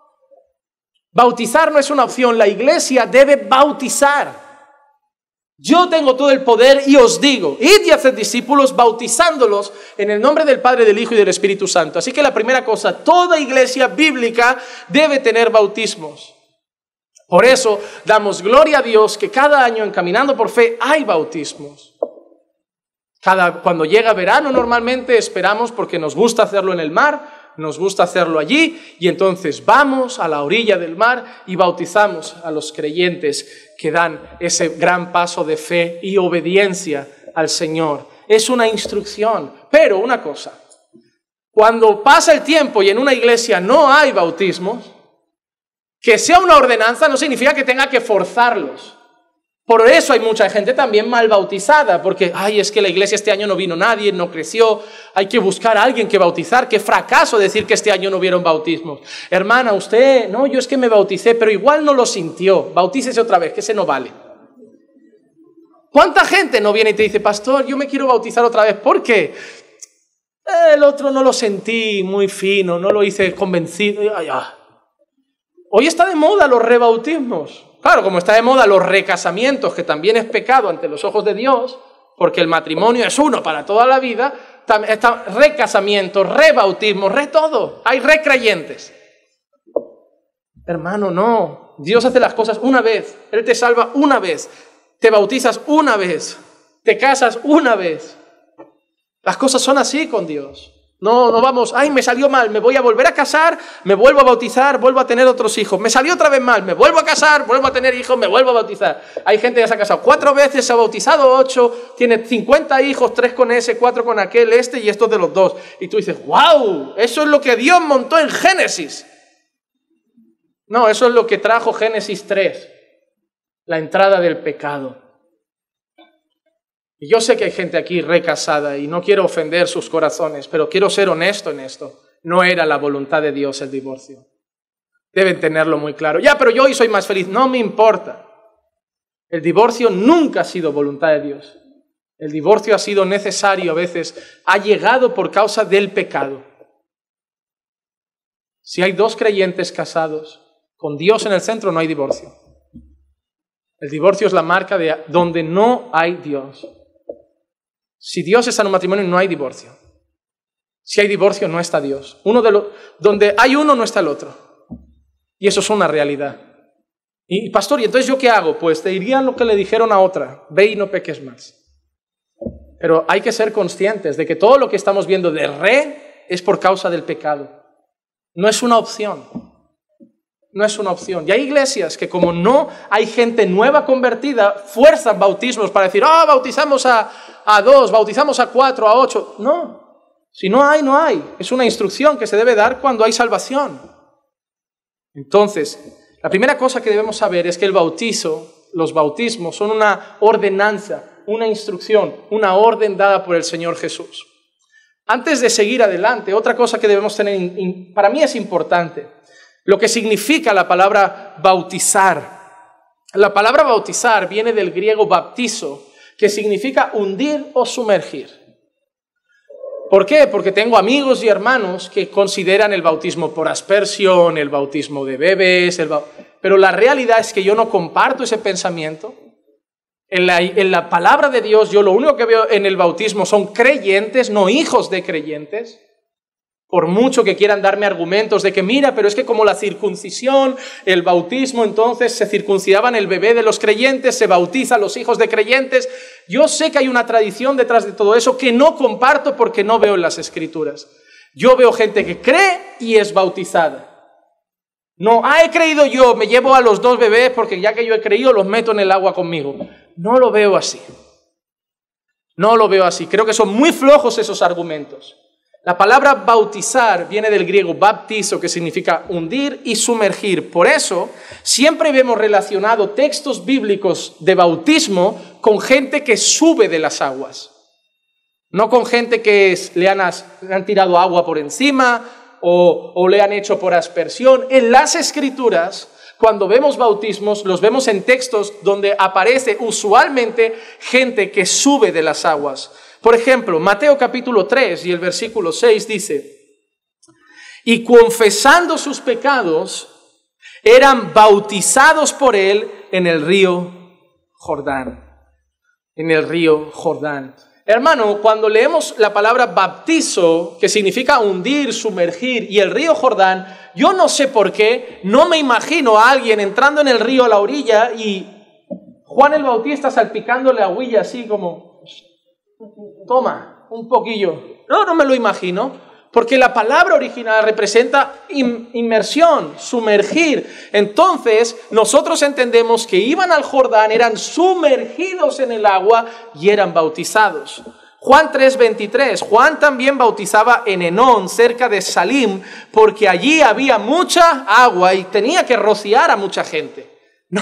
Bautizar no es una opción. La iglesia debe bautizar. Yo tengo todo el poder y os digo, id y haced discípulos bautizándolos en el nombre del Padre, del Hijo y del Espíritu Santo. Así que la primera cosa, toda iglesia bíblica debe tener bautismos. Por eso damos gloria a Dios que cada año en Caminando por Fe hay bautismos. Cuando llega verano normalmente esperamos porque nos gusta hacerlo en el mar, nos gusta hacerlo allí y entonces vamos a la orilla del mar y bautizamos a los creyentes que dan ese gran paso de fe y obediencia al Señor. Es una instrucción, pero una cosa, cuando pasa el tiempo y en una iglesia no hay bautismos, que sea una ordenanza no significa que tenga que forzarlos. Por eso hay mucha gente también mal bautizada, porque, es que la iglesia este año no vino nadie, no creció, hay que buscar a alguien que bautizar. Qué fracaso decir que este año no hubieron bautismos. Hermana, usted, no, yo es que me bauticé, pero igual no lo sintió. Bautícese otra vez, que ese no vale. ¿Cuánta gente no viene y te dice, pastor, yo me quiero bautizar otra vez? ¿Por qué? El otro no lo sentí muy fino, no lo hice convencido. Hoy está de moda los rebautismos. Claro, como está de moda los recasamientos, que también es pecado ante los ojos de Dios, porque el matrimonio es uno para toda la vida, está recasamiento, rebautismo, todo. Hay recreyentes. Hermano, no. Dios hace las cosas una vez. Él te salva una vez. Te bautizas una vez. Te casas una vez. Las cosas son así con Dios. No vamos, me salió mal, me voy a volver a casar, me vuelvo a bautizar, vuelvo a tener otros hijos. Me salió otra vez mal, me vuelvo a casar, vuelvo a tener hijos, me vuelvo a bautizar. Hay gente que se ha casado 4 veces, se ha bautizado 8, tiene 50 hijos, 3 con ese, 4 con aquel, y estos de los 2. Y tú dices, ¡wow! Eso es lo que Dios montó en Génesis. No, eso es lo que trajo Génesis 3, la entrada del pecado. Y yo sé que hay gente aquí recasada y no quiero ofender sus corazones, pero quiero ser honesto en esto. No era la voluntad de Dios el divorcio. Deben tenerlo muy claro. Pero yo hoy soy más feliz. No me importa. El divorcio nunca ha sido voluntad de Dios. El divorcio ha sido necesario a veces. Ha llegado por causa del pecado. Si hay 2 creyentes casados, con Dios en el centro no hay divorcio. El divorcio es la marca de donde no hay Dios. Si Dios está en un matrimonio, no hay divorcio. Si hay divorcio, no está Dios. Donde hay uno, no está el otro. Y eso es una realidad. Y pastor, ¿y entonces yo qué hago? Pues te dirían lo que le dijeron a otra. Ve y no peques más. Pero hay que ser conscientes de que todo lo que estamos viendo de es por causa del pecado. No es una opción. No es una opción. Y hay iglesias que como no hay gente nueva convertida, fuerzan bautismos para decir, bautizamos a 2, bautizamos a 4, a 8. No. Si no hay, no hay. Es una instrucción que se debe dar cuando hay salvación. Entonces, la primera cosa que debemos saber es que los bautismos son una ordenanza, una instrucción, una orden dada por el Señor Jesús. Antes de seguir adelante, otra cosa que debemos tener, para mí es importante, lo que significa la palabra bautizar. La palabra bautizar viene del griego baptizo, que significa hundir o sumergir. ¿Por qué? Porque tengo amigos y hermanos que consideran el bautismo por aspersión, el bautismo de bebés, pero la realidad es que yo no comparto ese pensamiento. En la palabra de Dios, yo lo único que veo en el bautismo son creyentes, no hijos de creyentes. Por mucho que quieran darme argumentos de que mira, pero es que como la circuncisión, el bautismo, entonces se circuncidaban el bebé de los creyentes, se bautiza a los hijos de creyentes. Yo sé que hay una tradición detrás de todo eso que no comparto porque no veo en las Escrituras. Yo veo gente que cree y es bautizada. No, he creído yo, me llevo a los 2 bebés porque ya que yo he creído los meto en el agua conmigo. No lo veo así. No lo veo así. Creo que son muy flojos esos argumentos. La palabra bautizar viene del griego baptizo, que significa hundir y sumergir. Por eso, siempre vemos relacionado textos bíblicos de bautismo con gente que sube de las aguas. No con gente que le han tirado agua por encima o le han hecho por aspersión. En las Escrituras, cuando vemos bautismos, los vemos en textos donde aparece usualmente gente que sube de las aguas. Por ejemplo, Mateo capítulo 3 y el versículo 6 dice: y confesando sus pecados, eran bautizados por él en el río Jordán. En el río Jordán. Hermano, cuando leemos la palabra bautizo, que significa hundir, sumergir, y el río Jordán, yo no sé por qué, no me imagino a alguien entrando en el río a la orilla y Juan el Bautista salpicándole agüilla así como, toma, un poquillo. No me lo imagino, porque la palabra original representa inmersión, sumergir. Entonces, nosotros entendemos que iban al Jordán, eran sumergidos en el agua y eran bautizados. Juan 3:23, Juan también bautizaba en Enón, cerca de Salim, porque allí había mucha agua y tenía que rociar a mucha gente.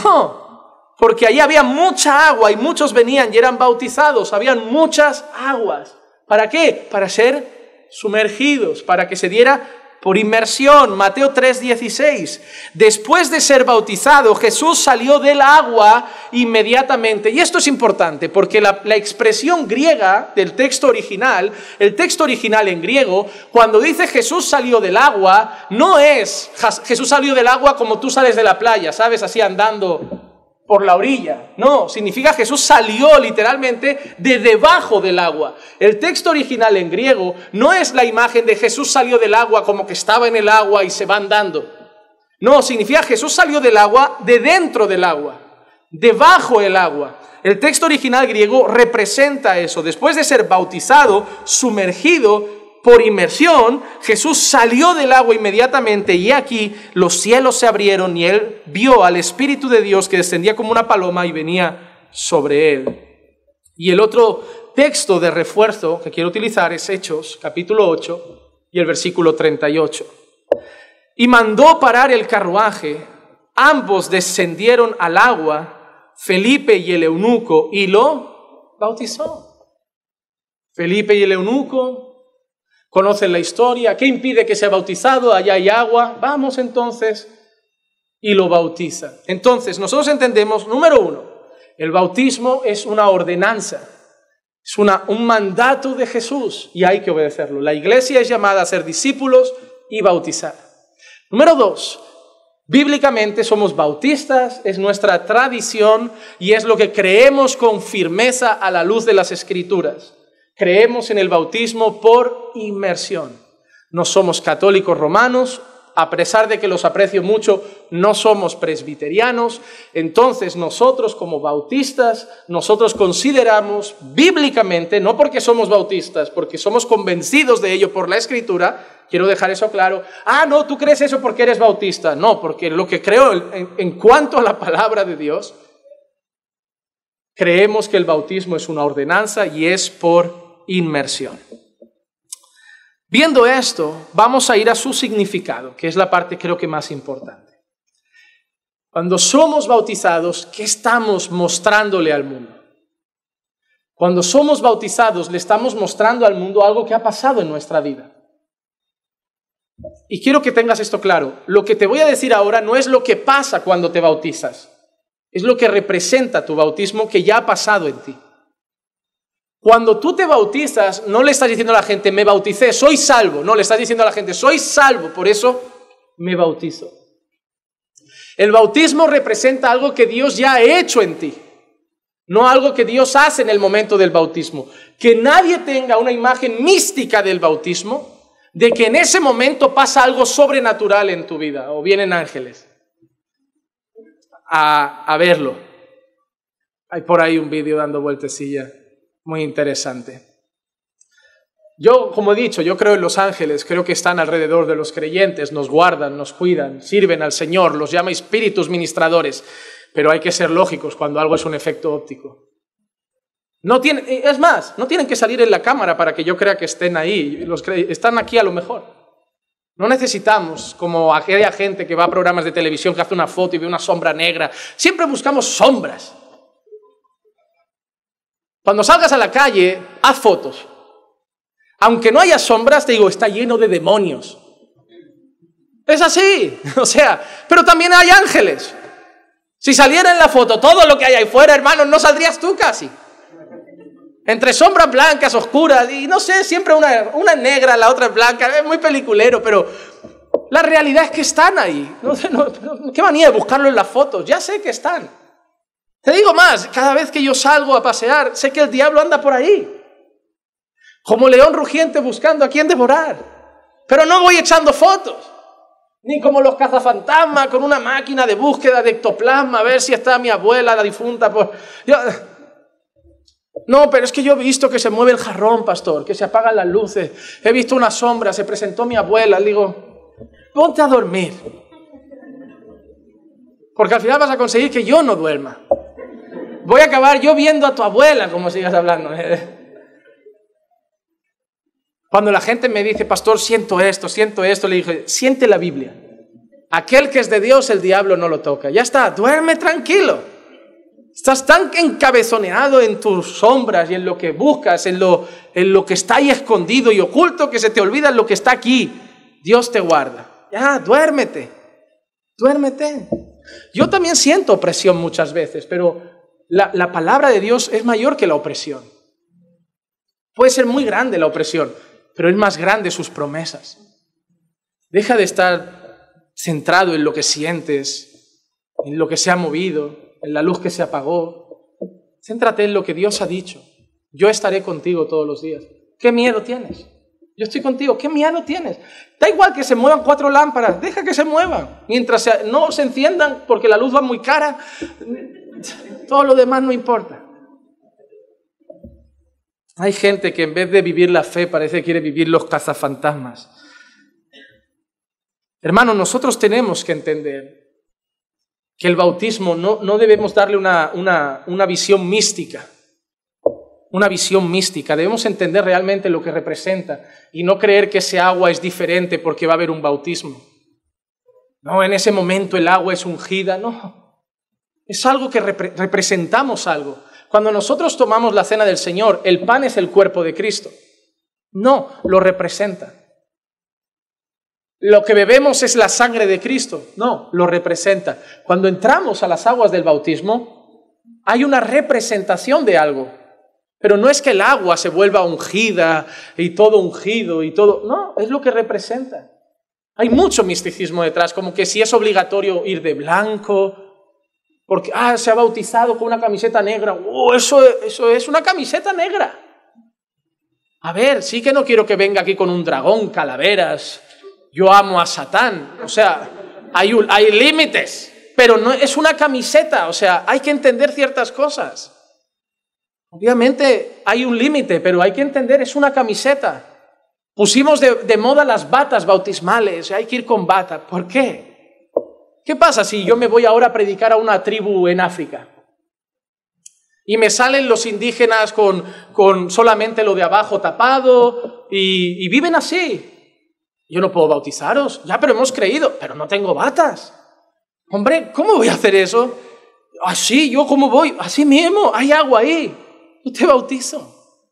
No, porque allí había mucha agua y muchos venían y eran bautizados, habían muchas aguas. ¿Para qué? Para ser sumergidos, para que se diera por inmersión. Mateo 3:16. Después de ser bautizado, Jesús salió del agua inmediatamente. Y esto es importante porque la expresión griega del texto original, el texto original en griego, cuando dice Jesús salió del agua, no es Jesús salió del agua como tú sales de la playa, ¿sabes? Así andando por la orilla. No, significa Jesús salió literalmente de debajo del agua. El texto original en griego no es la imagen de Jesús salió del agua como que estaba en el agua y se va andando. No, significa Jesús salió del agua de dentro del agua, debajo del agua. El texto original griego representa eso. Después de ser bautizado, sumergido por inmersión, Jesús salió del agua inmediatamente y aquí los cielos se abrieron y él vio al Espíritu de Dios que descendía como una paloma y venía sobre él. Y el otro texto de refuerzo que quiero utilizar es Hechos, capítulo 8 y el versículo 38. Y mandó parar el carruaje, ambos descendieron al agua, Felipe y el eunuco, y lo bautizó. Felipe y el eunuco conocen la historia. ¿Qué impide que sea bautizado? Allá hay agua. Vamos entonces. Y lo bautiza. Entonces, nosotros entendemos, número 1, el bautismo es una ordenanza. Es un mandato de Jesús y hay que obedecerlo. La iglesia es llamada a ser discípulos y bautizar. Número 2, bíblicamente somos bautistas, es nuestra tradición y es lo que creemos con firmeza a la luz de las Escrituras. Creemos en el bautismo por inmersión. No somos católicos romanos, a pesar de que los aprecio mucho, no somos presbiterianos. Entonces nosotros como bautistas, nosotros consideramos bíblicamente, no porque somos bautistas, porque somos convencidos de ello por la Escritura, quiero dejar eso claro. No, tú crees eso porque eres bautista. No, porque lo que creo en cuanto a la palabra de Dios, creemos que el bautismo es una ordenanza y es por inmersión. Viendo esto, vamos a ir a su significado, que es la parte creo que más importante. Cuando somos bautizados, ¿qué estamos mostrándole al mundo? Cuando somos bautizados, le estamos mostrando al mundo algo que ha pasado en nuestra vida. Y quiero que tengas esto claro. Lo que te voy a decir ahora no es lo que pasa cuando te bautizas. Es lo que representa tu bautismo que ya ha pasado en ti. Cuando tú te bautizas, no le estás diciendo a la gente, me bauticé, soy salvo. No, le estás diciendo a la gente, soy salvo, por eso me bautizo. El bautismo representa algo que Dios ya ha hecho en ti, no algo que Dios hace en el momento del bautismo. Que nadie tenga una imagen mística del bautismo, de que en ese momento pasa algo sobrenatural en tu vida, o vienen ángeles a verlo. Hay por ahí un vídeo dando vueltecilla. Muy interesante. Yo, como he dicho, yo creo en los ángeles, creo que están alrededor de los creyentes, nos guardan, nos cuidan, sirven al Señor, los llama espíritus ministradores, pero hay que ser lógicos cuando algo es un efecto óptico. Es más, no tienen que salir en la cámara para que yo crea que estén ahí, están aquí a lo mejor. No necesitamos, como aquella gente que va a programas de televisión que hace una foto y ve una sombra negra, siempre buscamos sombras. Cuando salgas a la calle, haz fotos. Aunque no haya sombras, te digo, está lleno de demonios. Es así, pero también hay ángeles. Si saliera en la foto todo lo que hay ahí fuera, hermano, no saldrías tú casi. Entre sombras blancas, oscuras, y no sé, siempre una negra, la otra es blanca, es muy peliculero, pero la realidad es que están ahí. ¿Qué manía de buscarlo en las fotos? Ya sé que están. Te digo más, cada vez que yo salgo a pasear, sé que el diablo anda por ahí. Como león rugiente buscando a quién devorar. Pero no voy echando fotos. Ni como los cazafantasmas con una máquina de búsqueda de ectoplasma, a ver si está mi abuela, la difunta. No, pero es que yo he visto que se mueve el jarrón, pastor, que se apagan las luces. He visto una sombra, se presentó mi abuela. Le digo, ponte a dormir. Porque al final vas a conseguir que yo no duerma. Voy a acabar yo viendo a tu abuela, como sigas hablando. Cuando la gente me dice, pastor, siento esto, le dije, siente la Biblia. Aquel que es de Dios, el diablo no lo toca. Ya está, duerme tranquilo. Estás tan encabezoneado en tus sombras y en lo que buscas, en lo que está ahí escondido y oculto, que se te olvida lo que está aquí. Dios te guarda. Ya, duérmete. Yo también siento opresión muchas veces, pero la palabra de Dios es mayor que la opresión. Puede ser muy grande la opresión, pero es más grande sus promesas. Deja de estar centrado en lo que sientes, en lo que se ha movido, en la luz que se apagó. Céntrate en lo que Dios ha dicho. Yo estaré contigo todos los días. ¿Qué miedo tienes? Yo estoy contigo. ¿Qué miedo tienes? Da igual que se muevan 4 lámparas. Deja que se muevan. Mientras no se enciendan porque la luz va muy cara, todo lo demás no importa. Hay gente que en vez de vivir la fe parece que quiere vivir los cazafantasmas. Hermanos, nosotros tenemos que entender que el bautismo no debemos darle una visión mística. Una visión mística. Debemos entender realmente lo que representa y no creer que ese agua es diferente porque va a haber un bautismo. No, en ese momento el agua es ungida. No, es algo que representamos algo. Cuando nosotros tomamos la cena del Señor, el pan es el cuerpo de Cristo. No, lo representa. Lo que bebemos es la sangre de Cristo. No, lo representa. Cuando entramos a las aguas del bautismo, hay una representación de algo. Pero no es que el agua se vuelva ungida y todo ungido y todo. No, es lo que representa. Hay mucho misticismo detrás, como que si es obligatorio ir de blanco, porque se ha bautizado con una camiseta negra. Eso es una camiseta negra. A ver, sí que no quiero que venga aquí con un dragón, calaveras. Yo amo a Satán. Hay límites, pero no es una camiseta. Hay que entender ciertas cosas. Obviamente hay un límite, pero hay que entender, es una camiseta. Pusimos de moda las batas bautismales, hay que ir con bata. ¿Por qué? ¿Qué pasa si yo me voy ahora a predicar a una tribu en África? Y me salen los indígenas con solamente lo de abajo tapado y viven así. Yo no puedo bautizaros. Ya, pero hemos creído. Pero no tengo batas. Hombre, ¿cómo voy a hacer eso? Así, ¿yo cómo voy? Así mismo, hay agua ahí. Yo te bautizo.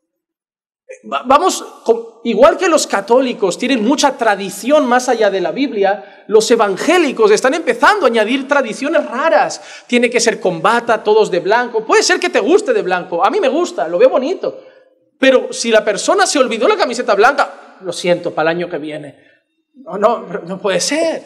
Vamos, igual que los católicos tienen mucha tradición más allá de la Biblia, los evangélicos están empezando a añadir tradiciones raras. Tiene que ser con bata, todos de blanco. Puede ser que te guste de blanco. A mí me gusta, lo veo bonito. Pero si la persona se olvidó la camiseta blanca, lo siento, para el año que viene. No puede ser.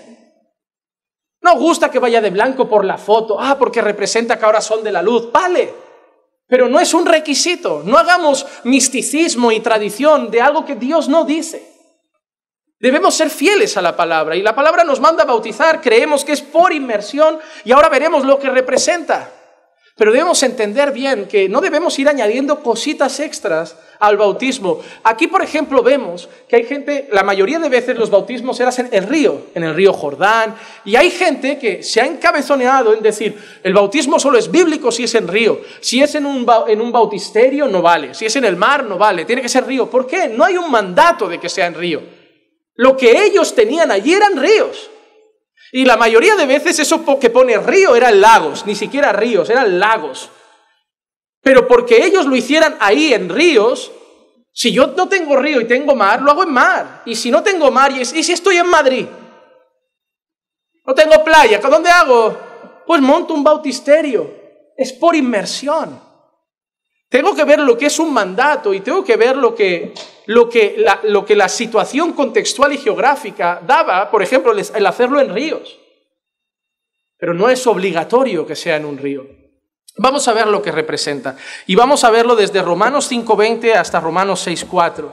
No gusta que vaya de blanco por la foto. Porque representa que ahora son de la luz. Vale. Pero no es un requisito. No hagamos misticismo y tradición de algo que Dios no dice. Debemos ser fieles a la palabra. Y la palabra nos manda a bautizar. Creemos que es por inmersión. Y ahora veremos lo que representa. Pero debemos entender bien que no debemos ir añadiendo cositas extras al bautismo. Aquí, por ejemplo, vemos que hay gente, la mayoría de veces los bautismos se hacen en el río Jordán, y hay gente que se ha encabezoneado en decir, el bautismo solo es bíblico si es en río, si es en un bautisterio no vale, si es en el mar no vale, tiene que ser río. ¿Por qué? No hay un mandato de que sea en río. Lo que ellos tenían allí eran ríos. Y la mayoría de veces eso que pone río eran lagos, ni siquiera ríos, eran lagos. Pero porque ellos lo hicieran ahí en ríos, si yo no tengo río y tengo mar, lo hago en mar. Y si no tengo mar, ¿y si estoy en Madrid? No tengo playa, ¿dónde hago? Pues monto un bautisterio. Es por inmersión. Tengo que ver lo que es un mandato y tengo que ver lo que la situación contextual y geográfica daba, por ejemplo, el hacerlo en ríos. Pero no es obligatorio que sea en un río. Vamos a ver lo que representa. Y vamos a verlo desde Romanos 5:20 hasta Romanos 6:4.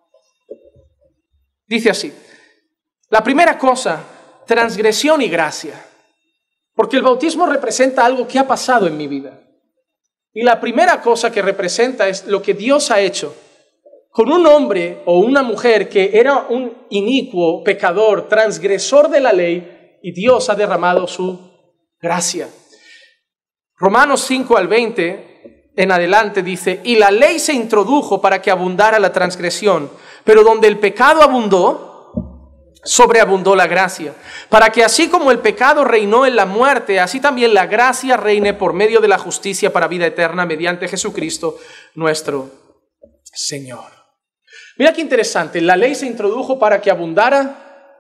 Dice así: la primera cosa, transgresión y gracia. Porque el bautismo representa algo que ha pasado en mi vida. Y la primera cosa que representa es lo que Dios ha hecho con un hombre o una mujer que era un inicuo, pecador, transgresor de la ley, y Dios ha derramado su gracia. Romanos 5:20 en adelante dice: y la ley se introdujo para que abundara la transgresión, pero donde el pecado abundó, sobreabundó la gracia, para que así como el pecado reinó en la muerte, así también la gracia reine por medio de la justicia para vida eterna mediante Jesucristo nuestro Señor. Mira qué interesante, la ley se introdujo para que abundara.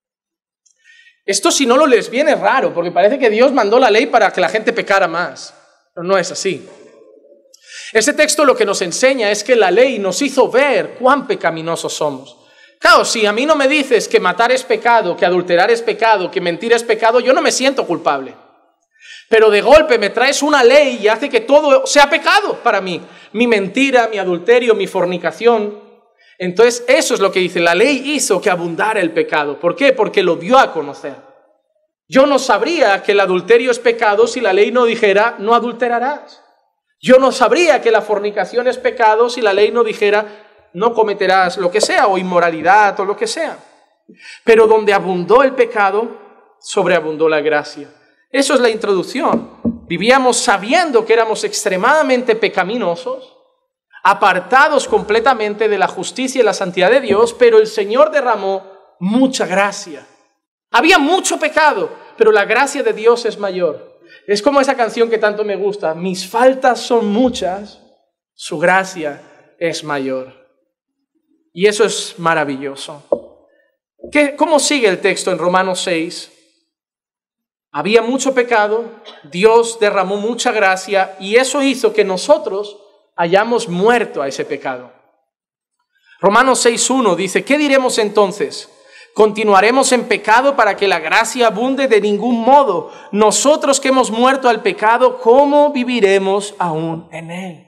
Esto, si no lo les viene raro, porque parece que Dios mandó la ley para que la gente pecara más, pero no es así. Ese texto lo que nos enseña es que la ley nos hizo ver cuán pecaminosos somos. Claro, si a mí no me dices que matar es pecado, que adulterar es pecado, que mentir es pecado, yo no me siento culpable. Pero de golpe me traes una ley y hace que todo sea pecado para mí. Mi mentira, mi adulterio, mi fornicación. Entonces eso es lo que dice, la ley hizo que abundara el pecado. ¿Por qué? Porque lo dio a conocer. Yo no sabría que el adulterio es pecado si la ley no dijera, no adulterarás. Yo no sabría que la fornicación es pecado si la ley no dijera, no cometerás lo que sea, o inmoralidad, o lo que sea. Pero donde abundó el pecado, sobreabundó la gracia. Eso es la introducción. Vivíamos sabiendo que éramos extremadamente pecaminosos, apartados completamente de la justicia y la santidad de Dios, pero el Señor derramó mucha gracia. Había mucho pecado, pero la gracia de Dios es mayor. Es como esa canción que tanto me gusta, mis faltas son muchas, su gracia es mayor. Y eso es maravilloso. ¿Cómo sigue el texto en Romanos 6? Había mucho pecado, Dios derramó mucha gracia y eso hizo que nosotros hayamos muerto a ese pecado. Romanos 6:1 dice, ¿qué diremos entonces? ¿Continuaremos en pecado para que la gracia abunde? De ningún modo. Nosotros que hemos muerto al pecado, ¿cómo viviremos aún en él?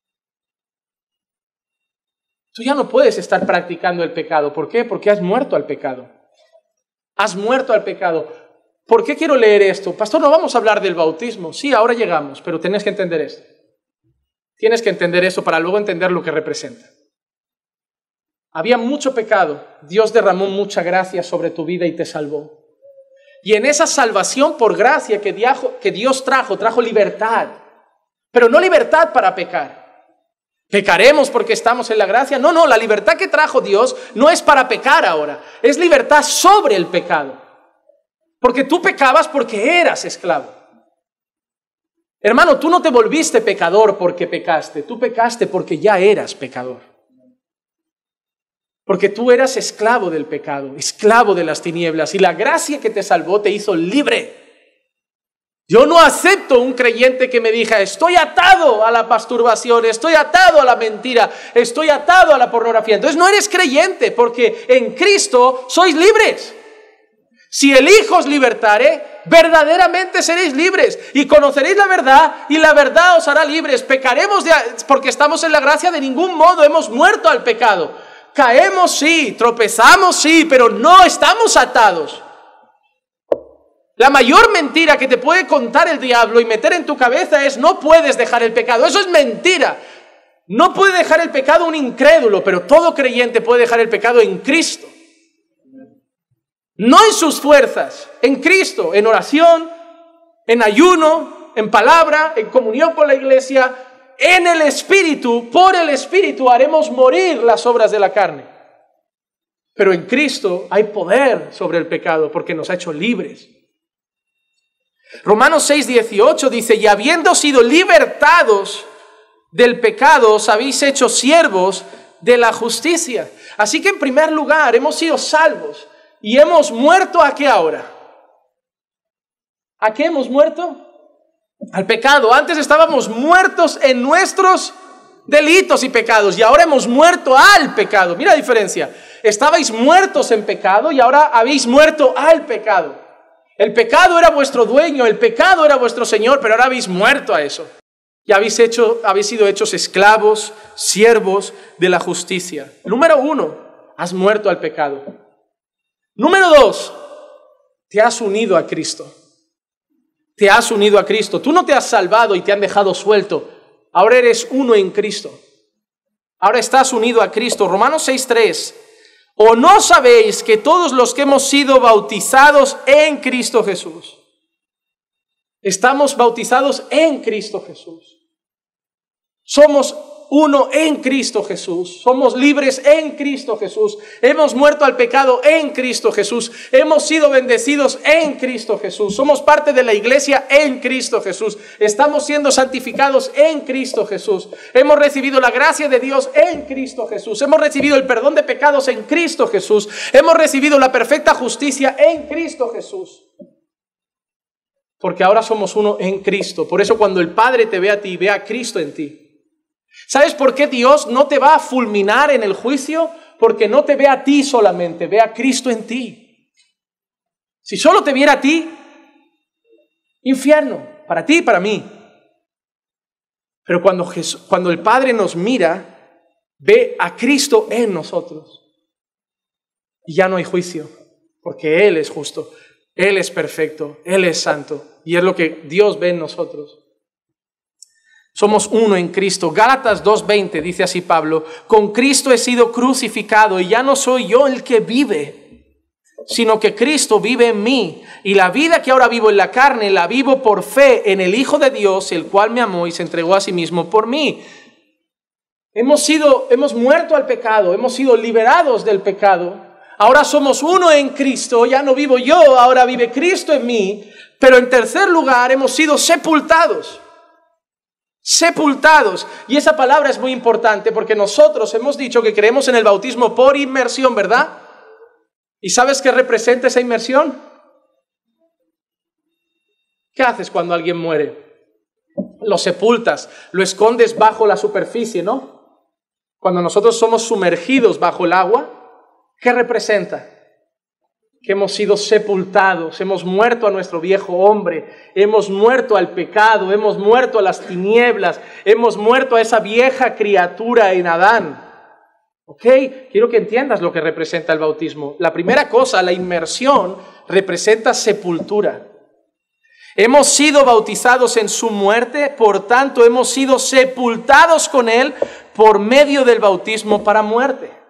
Tú ya no puedes estar practicando el pecado. ¿Por qué? Porque has muerto al pecado. Has muerto al pecado. ¿Por qué quiero leer esto? Pastor, no vamos a hablar del bautismo. Sí, ahora llegamos, pero tienes que entender esto. Tienes que entender esto para luego entender lo que representa. Había mucho pecado. Dios derramó mucha gracia sobre tu vida y te salvó. Y en esa salvación por gracia que Dios trajo libertad. Pero no libertad para pecar. ¿Pecaremos porque estamos en la gracia? No, la libertad que trajo Dios no es para pecar ahora. Es libertad sobre el pecado. Porque tú pecabas porque eras esclavo. Hermano, tú no te volviste pecador porque pecaste. Tú pecaste porque ya eras pecador. Porque tú eras esclavo del pecado, esclavo de las tinieblas. Y la gracia que te salvó te hizo libre. Yo no acepto un creyente que me diga, estoy atado a la masturbación, estoy atado a la mentira, estoy atado a la pornografía. Entonces no eres creyente, porque en Cristo sois libres. Si el Hijo os libertare, verdaderamente seréis libres y conoceréis la verdad y la verdad os hará libres. Pecaremos porque estamos en la gracia, de ningún modo, hemos muerto al pecado. Caemos sí, tropezamos sí, pero no estamos atados. La mayor mentira que te puede contar el diablo y meter en tu cabeza es: no puedes dejar el pecado. Eso es mentira. No puede dejar el pecado un incrédulo, pero todo creyente puede dejar el pecado en Cristo. No en sus fuerzas, en Cristo, en oración, en ayuno, en palabra, en comunión con la iglesia, en el Espíritu. Por el Espíritu haremos morir las obras de la carne. Pero en Cristo hay poder sobre el pecado porque nos ha hecho libres. Romanos 6:18 dice: y habiendo sido libertados del pecado, os habéis hecho siervos de la justicia. Así que en primer lugar hemos sido salvos y hemos muerto. ¿A qué ahora? ¿A qué hemos muerto? Al pecado. Antes estábamos muertos en nuestros delitos y pecados y ahora hemos muerto al pecado. Mira la diferencia. Estabais muertos en pecado y ahora habéis muerto al pecado. El pecado era vuestro dueño, el pecado era vuestro señor, pero ahora habéis muerto a eso. Y habéis sido hechos esclavos, siervos de la justicia. Número 1, has muerto al pecado. Número 2, te has unido a Cristo. Te has unido a Cristo. Tú no te has salvado y te han dejado suelto. Ahora eres uno en Cristo. Ahora estás unido a Cristo. Romanos 6:3. ¿O no sabéis que todos los que hemos sido bautizados en Cristo Jesús, estamos bautizados en Cristo Jesús? Somos uno en Cristo Jesús. Somos libres en Cristo Jesús. Hemos muerto al pecado en Cristo Jesús. Hemos sido bendecidos en Cristo Jesús. Somos parte de la iglesia en Cristo Jesús. Estamos siendo santificados en Cristo Jesús. Hemos recibido la gracia de Dios en Cristo Jesús. Hemos recibido el perdón de pecados en Cristo Jesús. Hemos recibido la perfecta justicia en Cristo Jesús. Porque ahora somos uno en Cristo. Por eso cuando el Padre te ve a ti, ve a Cristo en ti. ¿Sabes por qué Dios no te va a fulminar en el juicio? Porque no te ve a ti solamente, ve a Cristo en ti. Si solo te viera a ti, infierno, para ti y para mí. Pero cuando el Padre nos mira, ve a Cristo en nosotros. Y ya no hay juicio, porque Él es justo, Él es perfecto, Él es santo. Y es lo que Dios ve en nosotros. Somos uno en Cristo. Gálatas 2:20 dice así Pablo: con Cristo he sido crucificado y ya no soy yo el que vive, sino que Cristo vive en mí. Y la vida que ahora vivo en la carne, la vivo por fe en el Hijo de Dios, el cual me amó y se entregó a sí mismo por mí. Hemos muerto al pecado, hemos sido liberados del pecado. Ahora somos uno en Cristo, ya no vivo yo, ahora vive Cristo en mí. Pero en tercer lugar, hemos sido sepultados. Sepultados. Y esa palabra es muy importante porque nosotros hemos dicho que creemos en el bautismo por inmersión, ¿verdad? ¿Y sabes qué representa esa inmersión? ¿Qué haces cuando alguien muere? Lo sepultas, lo escondes bajo la superficie, ¿no? Cuando nosotros somos sumergidos bajo el agua, ¿qué representa? Que hemos sido sepultados, hemos muerto a nuestro viejo hombre, hemos muerto al pecado, hemos muerto a las tinieblas, hemos muerto a esa vieja criatura en Adán. ¿Ok? Quiero que entiendas lo que representa el bautismo. La primera cosa, la inmersión, representa sepultura. Hemos sido bautizados en su muerte, por tanto hemos sido sepultados con Él por medio del bautismo para muerte.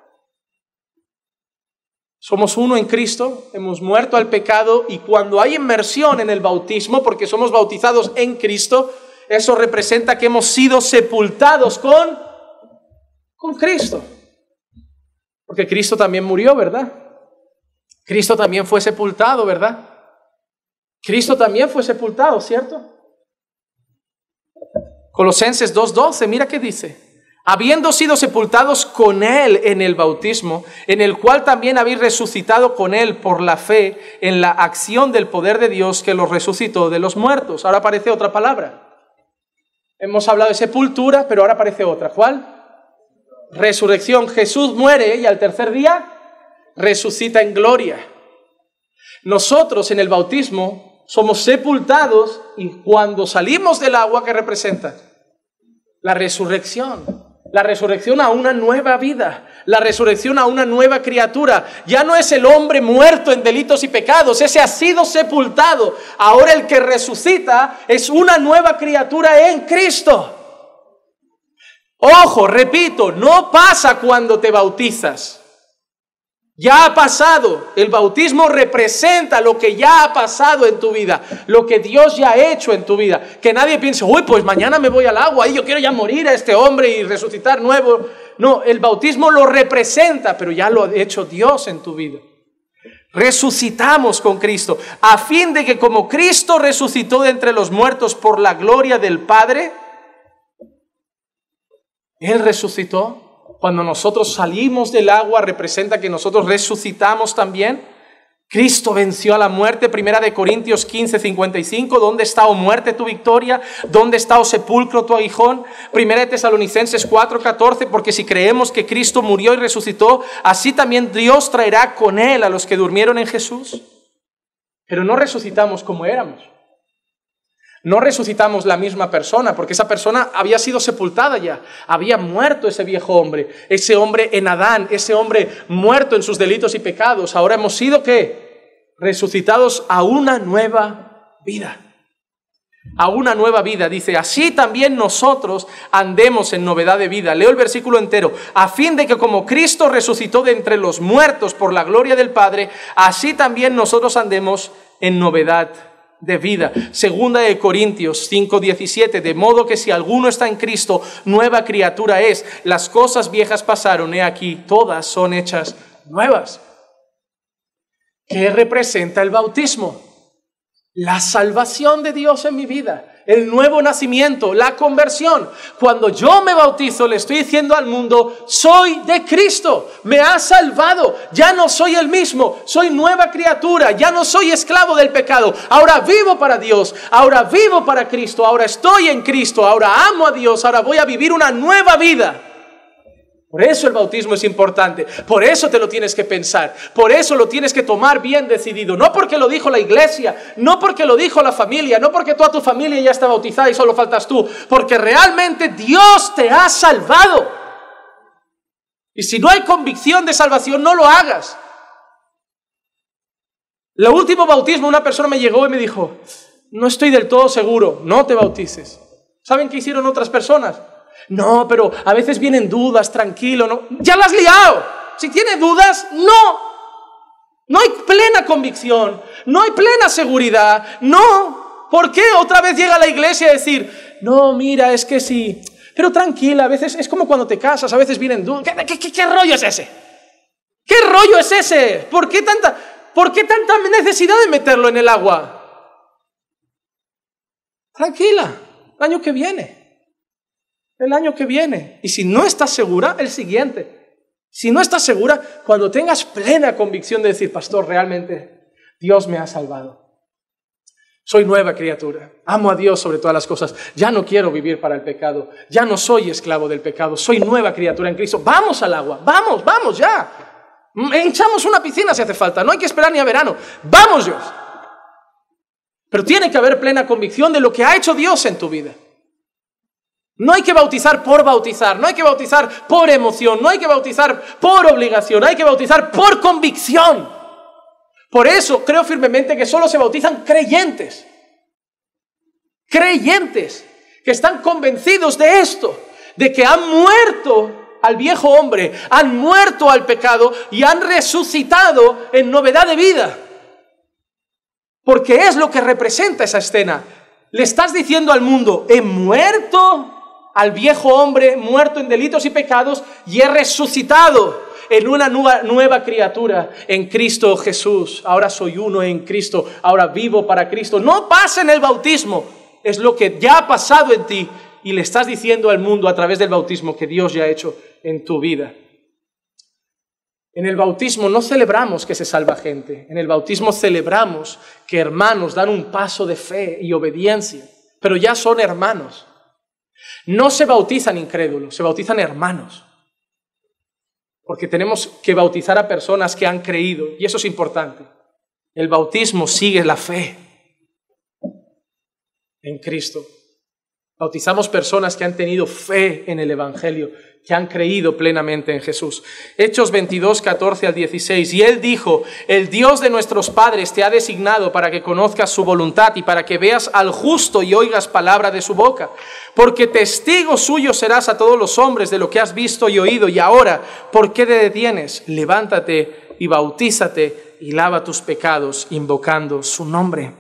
Somos uno en Cristo, hemos muerto al pecado y cuando hay inmersión en el bautismo, porque somos bautizados en Cristo, eso representa que hemos sido sepultados con Cristo. Porque Cristo también murió, ¿verdad? Cristo también fue sepultado, ¿verdad? Cristo también fue sepultado, ¿cierto? Colosenses 2:12, mira qué dice. Habiendo sido sepultados con Él en el bautismo, en el cual también habéis resucitado con Él por la fe en la acción del poder de Dios que los resucitó de los muertos. Ahora aparece otra palabra. Hemos hablado de sepultura, pero ahora aparece otra. ¿Cuál? Resurrección. Jesús muere y al tercer día resucita en gloria. Nosotros en el bautismo somos sepultados y cuando salimos del agua, ¿qué representa? La resurrección. La resurrección a una nueva vida, la resurrección a una nueva criatura. Ya no es el hombre muerto en delitos y pecados, ese ha sido sepultado. Ahora el que resucita es una nueva criatura en Cristo. Ojo, repito, no pasa cuando te bautizas. Ya ha pasado. El bautismo representa lo que ya ha pasado en tu vida, lo que Dios ya ha hecho en tu vida. Que nadie piense, uy, pues mañana me voy al agua y yo quiero ya morir a este hombre y resucitar nuevo. No, el bautismo lo representa, pero ya lo ha hecho Dios en tu vida. Resucitamos con Cristo, a fin de que como Cristo resucitó de entre los muertos por la gloria del Padre, Él resucitó. Cuando nosotros salimos del agua, representa que nosotros resucitamos también. Cristo venció a la muerte. 1 Corintios 15:55. ¿Dónde está, oh muerte, tu victoria? ¿Dónde está, oh sepulcro, tu aguijón? 1 Tesalonicenses 4:14. Porque si creemos que Cristo murió y resucitó, así también Dios traerá con Él a los que durmieron en Jesús. Pero no resucitamos como éramos. No resucitamos la misma persona, porque esa persona había sido sepultada ya. Había muerto ese viejo hombre, ese hombre en Adán, ese hombre muerto en sus delitos y pecados. Ahora hemos sido, ¿qué? Resucitados a una nueva vida. A una nueva vida, dice, así también nosotros andemos en novedad de vida. Leo el versículo entero. A fin de que como Cristo resucitó de entre los muertos por la gloria del Padre, así también nosotros andemos en novedad de vida. 2 Corintios 5:17. De modo que si alguno está en Cristo, nueva criatura es. Las cosas viejas pasaron, he aquí, todas son hechas nuevas. ¿Qué representa el bautismo? La salvación de Dios en mi vida, el nuevo nacimiento, la conversión. Cuando yo me bautizo, le estoy diciendo al mundo, soy de Cristo, me ha salvado, ya no soy el mismo, soy nueva criatura, ya no soy esclavo del pecado, ahora vivo para Dios, ahora vivo para Cristo, ahora estoy en Cristo, ahora amo a Dios, ahora voy a vivir una nueva vida. Por eso el bautismo es importante, por eso te lo tienes que pensar, por eso lo tienes que tomar bien decidido, no porque lo dijo la iglesia, no porque lo dijo la familia, no porque toda tu familia ya está bautizada y solo faltas tú, porque realmente Dios te ha salvado. Y si no hay convicción de salvación, no lo hagas. El último bautismo, una persona me llegó y me dijo, no estoy del todo seguro, no te bautices. ¿Saben qué hicieron otras personas? No, pero a veces vienen dudas, tranquilo, no. Ya la has liado. Si tiene dudas, no hay plena convicción, no hay plena seguridad, no. ¿Por qué otra vez llega a la iglesia a decir, no, mira, es que sí, pero tranquila, a veces es como cuando te casas, a veces vienen dudas. ¿Qué rollo es ese? ¿Qué rollo es ese? ¿Por qué tanta necesidad de meterlo en el agua? Tranquila, el año que viene. El año que viene. Y si no estás segura, el siguiente. Si no estás segura, cuando tengas plena convicción de decir, pastor, realmente Dios me ha salvado. Soy nueva criatura. Amo a Dios sobre todas las cosas. Ya no quiero vivir para el pecado. Ya no soy esclavo del pecado. Soy nueva criatura en Cristo. Vamos al agua. Vamos ya. Hinchamos una piscina si hace falta. No hay que esperar ni a verano. Vamos, Dios. Pero tiene que haber plena convicción de lo que ha hecho Dios en tu vida. No hay que bautizar por bautizar, no hay que bautizar por emoción, no hay que bautizar por obligación, hay que bautizar por convicción. Por eso creo firmemente que solo se bautizan creyentes. Creyentes que están convencidos de esto, de que han muerto al viejo hombre, han muerto al pecado y han resucitado en novedad de vida. Porque es lo que representa esa escena. Le estás diciendo al mundo, he muerto al viejo hombre, muerto en delitos y pecados, y he resucitado en una nueva criatura en Cristo Jesús. Ahora soy uno en Cristo, ahora vivo para Cristo. No pasa en el bautismo, es lo que ya ha pasado en ti, y le estás diciendo al mundo a través del bautismo que Dios ya ha hecho en tu vida. En el bautismo no celebramos que se salva gente, en el bautismo celebramos que hermanos dan un paso de fe y obediencia, pero ya son hermanos. No se bautizan incrédulos, se bautizan hermanos. Porque tenemos que bautizar a personas que han creído, y eso es importante. El bautismo sigue la fe en Cristo. Bautizamos personas que han tenido fe en el Evangelio, que han creído plenamente en Jesús. Hechos 22, 14 al 16. Y él dijo: el Dios de nuestros padres te ha designado para que conozcas su voluntad y para que veas al justo y oigas palabra de su boca. Porque testigo suyo serás a todos los hombres de lo que has visto y oído. Y ahora, ¿por qué te detienes? Levántate y bautízate y lava tus pecados invocando su nombre.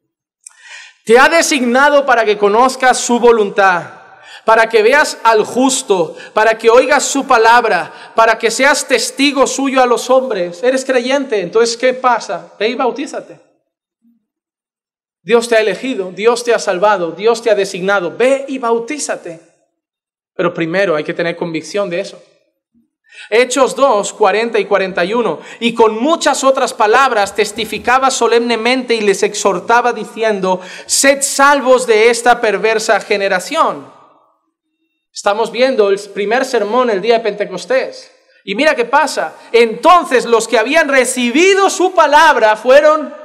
Te ha designado para que conozcas su voluntad, para que veas al justo, para que oigas su palabra, para que seas testigo suyo a los hombres. Eres creyente, entonces ¿qué pasa? Ve y bautízate. Dios te ha elegido, Dios te ha salvado, Dios te ha designado. Ve y bautízate. Pero primero hay que tener convicción de eso. Hechos 2, 40 y 41. Y con muchas otras palabras testificaba solemnemente y les exhortaba diciendo: sed salvos de esta perversa generación. Estamos viendo el primer sermón el día de Pentecostés. Y mira qué pasa. Entonces los que habían recibido su palabra fueron,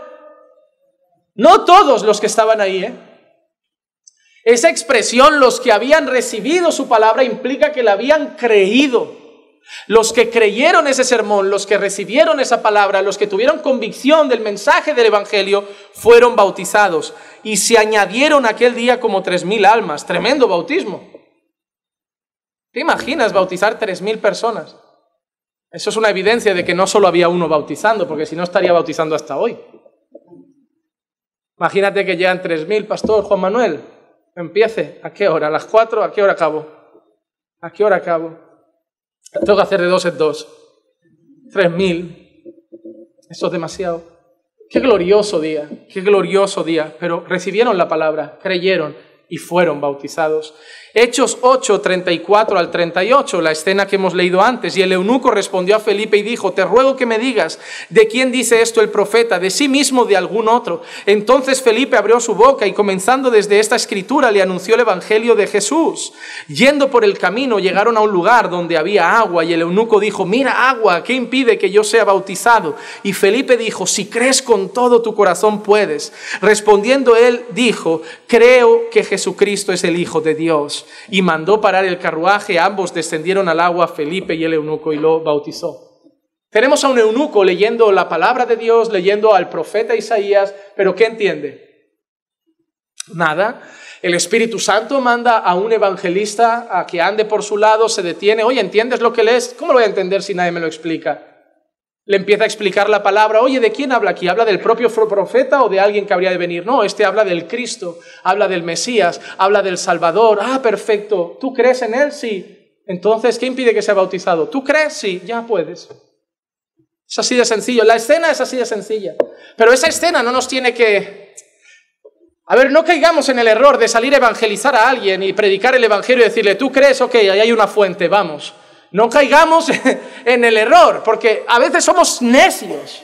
no todos los que estaban ahí, Esa expresión, los que habían recibido su palabra, implica que la habían creído. Los que creyeron ese sermón, los que recibieron esa palabra, los que tuvieron convicción del mensaje del Evangelio, fueron bautizados. Y se añadieron aquel día como 3,000 almas. Tremendo bautismo. ¿Te imaginas bautizar 3,000 personas? Eso es una evidencia de que no solo había uno bautizando, porque si no estaría bautizando hasta hoy. Imagínate que llegan 3,000, pastor Juan Manuel. Empiece. ¿A qué hora? ¿A las 4? ¿A qué hora acabo? ¿A qué hora acabo? Tengo que hacer de 2 en 2. 3,000. Eso es demasiado. Qué glorioso día, qué glorioso día. Pero recibieron la palabra, creyeron y fueron bautizados. Hechos 8, 34 al 38, la escena que hemos leído antes. Y el eunuco respondió a Felipe y dijo: te ruego que me digas, ¿de quién dice esto el profeta? ¿De sí mismo o de algún otro? Entonces Felipe abrió su boca y comenzando desde esta escritura le anunció el evangelio de Jesús. Yendo por el camino llegaron a un lugar donde había agua y el eunuco dijo: mira, agua, ¿qué impide que yo sea bautizado? Y Felipe dijo: si crees con todo tu corazón puedes. Respondiendo él dijo: creo que Jesucristo es el Hijo de Dios. Y mandó parar el carruaje, ambos descendieron al agua, Felipe y el eunuco, y lo bautizó. Tenemos a un eunuco leyendo la palabra de Dios, leyendo al profeta Isaías, pero ¿qué entiende? Nada. El Espíritu Santo manda a un evangelista a que ande por su lado, se detiene: oye, ¿entiendes lo que lees? ¿Cómo lo voy a entender si nadie me lo explica? Le empieza a explicar la palabra. Oye, ¿de quién habla aquí? ¿Habla del propio profeta o de alguien que habría de venir? No, habla del Cristo, habla del Mesías, habla del Salvador. Ah, perfecto. ¿Tú crees en él? Sí. Entonces, ¿qué impide que sea bautizado? ¿Tú crees? Sí, ya puedes. Es así de sencillo. La escena es así de sencilla. Pero esa escena no nos tiene que... A ver, no caigamos en el error de salir a evangelizar a alguien y predicar el evangelio y decirle: ¿tú crees? Ok, ahí hay una fuente, vamos. No caigamos en el error, porque a veces somos necios.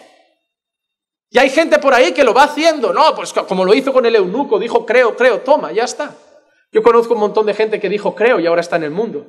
Y hay gente por ahí que lo va haciendo. No, pues como lo hizo con el eunuco, dijo creo, toma, ya está. Yo conozco un montón de gente que dijo creo y ahora está en el mundo.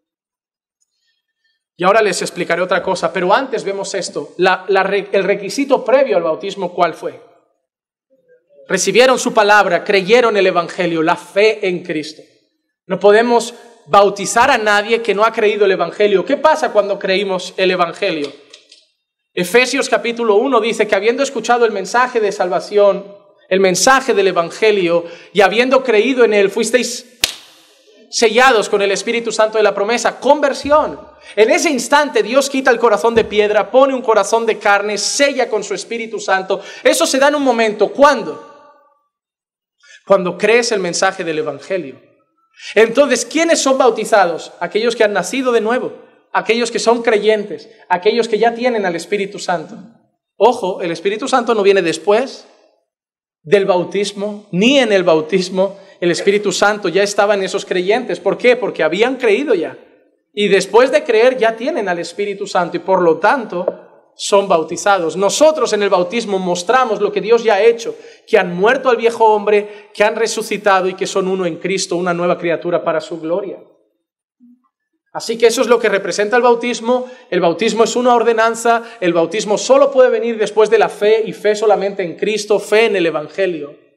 Y ahora les explicaré otra cosa, pero antes vemos esto. El requisito previo al bautismo, ¿cuál fue? Recibieron su palabra, creyeron el evangelio, la fe en Cristo. No podemos bautizar a nadie que no ha creído el evangelio. ¿Qué pasa cuando creímos el evangelio? Efesios capítulo 1 dice que habiendo escuchado el mensaje de salvación, el mensaje del evangelio, y habiendo creído en él, fuisteis sellados con el Espíritu Santo de la promesa. Conversión. En ese instante Dios quita el corazón de piedra, pone un corazón de carne, sella con su Espíritu Santo. Eso se da en un momento. ¿Cuándo? Cuando crees el mensaje del evangelio. Entonces, ¿quiénes son bautizados? Aquellos que han nacido de nuevo, aquellos que son creyentes, aquellos que ya tienen al Espíritu Santo. Ojo, el Espíritu Santo no viene después del bautismo, ni en el bautismo. El Espíritu Santo ya estaba en esos creyentes. ¿Por qué? Porque habían creído ya. Y después de creer ya tienen al Espíritu Santo y por lo tanto son bautizados. Nosotros en el bautismo mostramos lo que Dios ya ha hecho, que han muerto al viejo hombre, que han resucitado y que son uno en Cristo, una nueva criatura para su gloria. Así que eso es lo que representa el bautismo. El bautismo es una ordenanza. El bautismo solo puede venir después de la fe y fe solamente en Cristo, fe en el evangelio.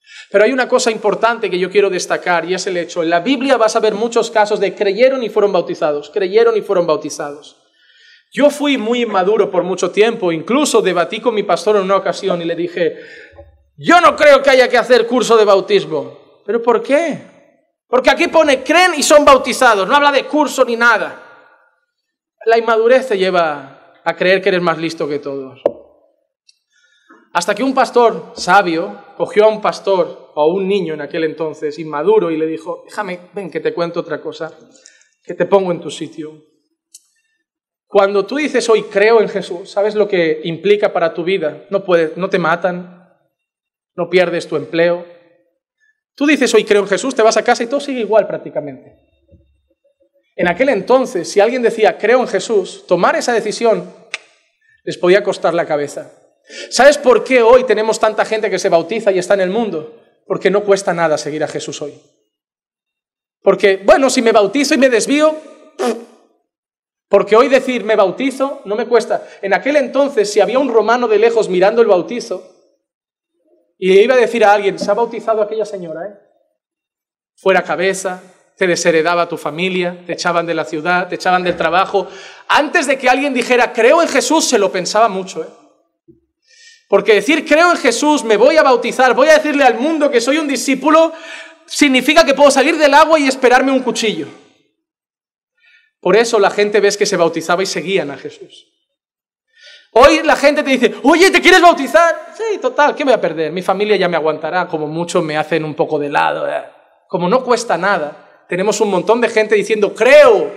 Pero hay una cosa importante que yo quiero destacar y es el hecho. En la Biblia vas a ver muchos casos de creyeron y fueron bautizados, creyeron y fueron bautizados. Yo fui muy inmaduro por mucho tiempo, incluso debatí con mi pastor en una ocasión y le dije, yo no creo que haya que hacer curso de bautismo. ¿Pero por qué? Porque aquí pone creen y son bautizados, no habla de curso ni nada. La inmadurez te lleva a creer que eres más listo que todos. Hasta que un pastor sabio cogió a un pastor o a un niño en aquel entonces inmaduro y le dijo, déjame, ven que te cuento otra cosa, que te pongo en tu sitio. Cuando tú dices hoy creo en Jesús, ¿sabes lo que implica para tu vida? No te matan, no pierdes tu empleo. Tú dices hoy creo en Jesús, te vas a casa y todo sigue igual prácticamente. En aquel entonces, si alguien decía creo en Jesús, tomar esa decisión les podía costar la cabeza. ¿Sabes por qué hoy tenemos tanta gente que se bautiza y está en el mundo? Porque no cuesta nada seguir a Jesús hoy. Porque, bueno, si me bautizo y me desvío, porque hoy decir me bautizo no me cuesta. En aquel entonces, si había un romano de lejos mirando el bautizo y le iba a decir a alguien, se ha bautizado aquella señora, fuera cabeza, te desheredaba tu familia, te echaban de la ciudad, te echaban del trabajo. Antes de que alguien dijera creo en Jesús, se lo pensaba mucho, Porque decir creo en Jesús, me voy a bautizar, voy a decirle al mundo que soy un discípulo, significa que puedo salir del agua y esperarme un cuchillo. Por eso la gente ves que se bautizaba y seguían a Jesús. Hoy la gente te dice, oye, ¿te quieres bautizar? Sí, total, ¿qué me voy a perder? Mi familia ya me aguantará, como mucho me hacen un poco de lado. Como no cuesta nada, tenemos un montón de gente diciendo, creo.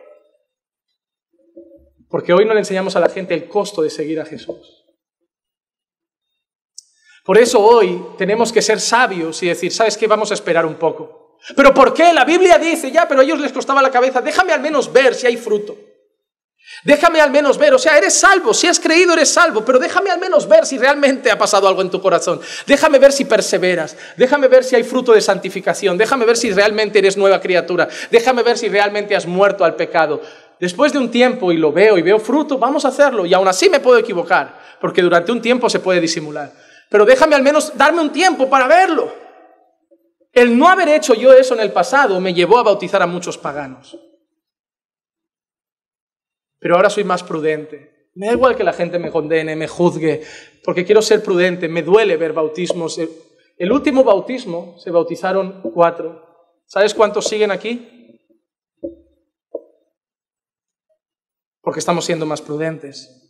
Porque hoy no le enseñamos a la gente el costo de seguir a Jesús. Por eso hoy tenemos que ser sabios y decir, ¿sabes qué? Vamos a esperar un poco. ¿Pero por qué? La Biblia dice, ya, pero a ellos les costaba la cabeza. Déjame al menos ver si hay fruto. Déjame al menos ver, o sea, eres salvo, si has creído eres salvo, pero déjame al menos ver si realmente ha pasado algo en tu corazón. Déjame ver si perseveras, déjame ver si hay fruto de santificación, déjame ver si realmente eres nueva criatura, déjame ver si realmente has muerto al pecado. Después de un tiempo y veo fruto, vamos a hacerlo. Y aún así me puedo equivocar, porque durante un tiempo se puede disimular. Pero déjame al menos darme un tiempo para verlo. El no haber hecho yo eso en el pasado me llevó a bautizar a muchos paganos. Pero ahora soy más prudente. Me da igual que la gente me condene, me juzgue, porque quiero ser prudente. Me duele ver bautismos. El último bautismo se bautizaron 4. ¿Sabes cuántos siguen aquí? Porque estamos siendo más prudentes.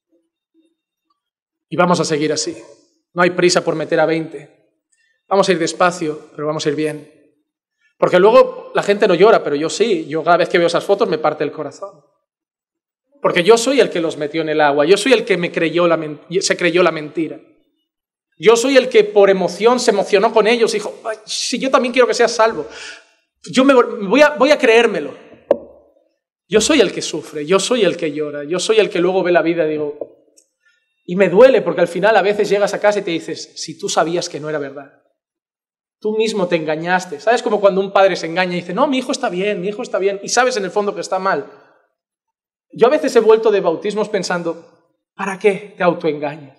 Y vamos a seguir así. No hay prisa por meter a 20. Vamos a ir despacio, pero vamos a ir bien. Porque luego la gente no llora, pero yo sí. Yo cada vez que veo esas fotos me parte el corazón. Porque yo soy el que los metió en el agua. Yo soy el que se creyó la mentira. Yo soy el que por emoción se emocionó con ellos y dijo, si yo también quiero que seas salvo. Yo voy a creérmelo. Yo soy el que sufre, yo soy el que llora, yo soy el que luego ve la vida y digo... Y me duele porque al final a veces llegas a casa y te dices, si tú sabías que no era verdad. Tú mismo te engañaste. ¿Sabes? Como cuando un padre se engaña y dice, no, mi hijo está bien, y sabes en el fondo que está mal. Yo a veces he vuelto de bautismos pensando, ¿para qué te autoengañas?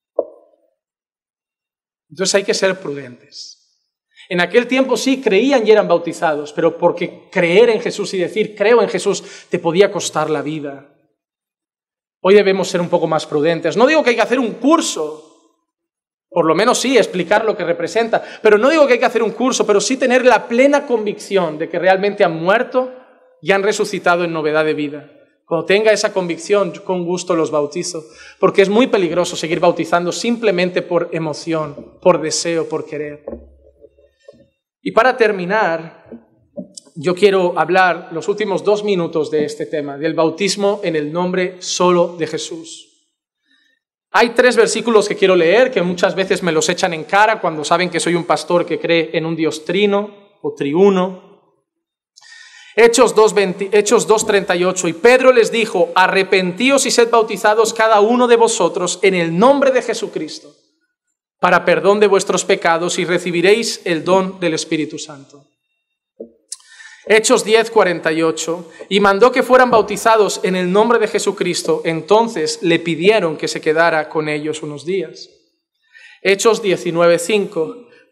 Entonces hay que ser prudentes. En aquel tiempo sí creían y eran bautizados, pero porque creer en Jesús y decir creo en Jesús te podía costar la vida. Hoy debemos ser un poco más prudentes. No digo que hay que hacer un curso, por lo menos sí, explicar lo que representa, pero no digo que hay que hacer un curso, pero sí tener la plena convicción de que realmente han muerto y han resucitado en novedad de vida. Cuando tenga esa convicción, yo con gusto los bautizo, porque es muy peligroso seguir bautizando simplemente por emoción, por deseo, por querer. Y para terminar, yo quiero hablar los últimos 2 minutos de este tema, del bautismo en el nombre solo de Jesús. Hay 3 versículos que quiero leer, que muchas veces me los echan en cara cuando saben que soy un pastor que cree en un Dios trino o triuno. Hechos 2:38, y Pedro les dijo, arrepentíos y sed bautizados cada uno de vosotros en el nombre de Jesucristo, para perdón de vuestros pecados y recibiréis el don del Espíritu Santo. Hechos 10:48, y mandó que fueran bautizados en el nombre de Jesucristo, entonces le pidieron que se quedara con ellos unos días. Hechos 19:5,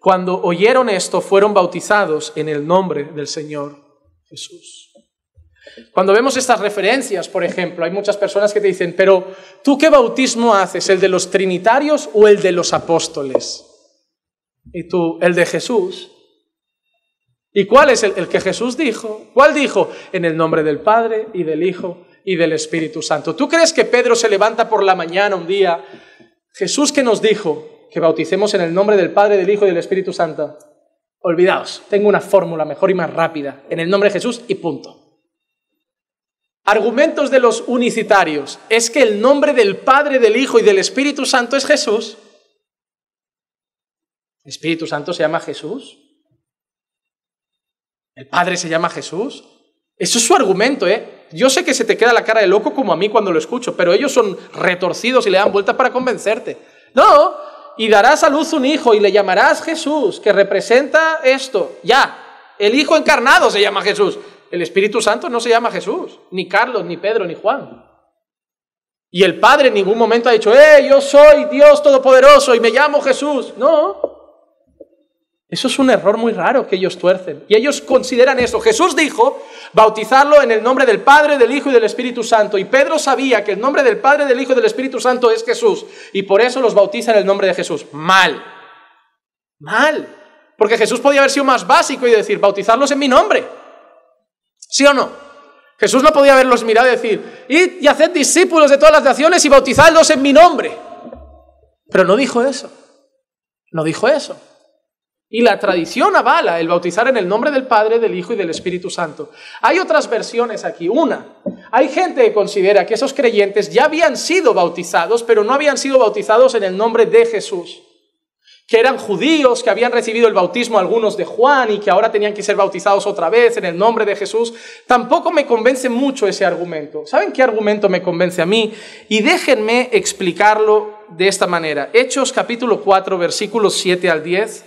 cuando oyeron esto, fueron bautizados en el nombre del Señor Jesús. Cuando vemos estas referencias, por ejemplo, hay muchas personas que te dicen, pero ¿tú qué bautismo haces? ¿El de los trinitarios o el de los apóstoles? Y tú, el de Jesús. ¿Y cuál es el que Jesús dijo? ¿Cuál dijo? En el nombre del Padre y del Hijo y del Espíritu Santo. ¿Tú crees que Pedro se levanta por la mañana un día? Jesús que nos dijo que bauticemos en el nombre del Padre, del Hijo y del Espíritu Santo. Olvidaos, tengo una fórmula mejor y más rápida. En el nombre de Jesús y punto. Argumentos de los unicitarios. ¿Es que el nombre del Padre, del Hijo y del Espíritu Santo es Jesús? ¿El Espíritu Santo se llama Jesús? ¿El Padre se llama Jesús? Eso es su argumento, ¿eh? Yo sé que se te queda la cara de loco como a mí cuando lo escucho, pero ellos son retorcidos y le dan vueltas para convencerte. No, y darás a luz un hijo y le llamarás Jesús, que representa esto. Ya, el Hijo encarnado se llama Jesús. El Espíritu Santo no se llama Jesús, ni Carlos, ni Pedro, ni Juan. Y el Padre en ningún momento ha dicho, yo soy Dios Todopoderoso y me llamo Jesús. No. Eso es un error muy raro que ellos tuercen. Y ellos consideran eso. Jesús dijo, bautizarlo en el nombre del Padre, del Hijo y del Espíritu Santo. Y Pedro sabía que el nombre del Padre, del Hijo y del Espíritu Santo es Jesús. Y por eso los bautiza en el nombre de Jesús. Mal. Mal. Porque Jesús podía haber sido más básico y decir, bautizarlos en mi nombre. ¿Sí o no? Jesús no podía haberlos mirado y decir, id y haced discípulos de todas las naciones y bautizadlos en mi nombre. Pero no dijo eso. No dijo eso. Y la tradición avala el bautizar en el nombre del Padre, del Hijo y del Espíritu Santo. Hay otras versiones aquí. Hay gente que considera que esos creyentes ya habían sido bautizados, pero no habían sido bautizados en el nombre de Jesús. Que eran judíos, que habían recibido el bautismo algunos de Juan y que ahora tenían que ser bautizados otra vez en el nombre de Jesús. Tampoco me convence mucho ese argumento. ¿Saben qué argumento me convence a mí? Y déjenme explicarlo de esta manera. Hechos capítulo 4, versículos 7 al 10.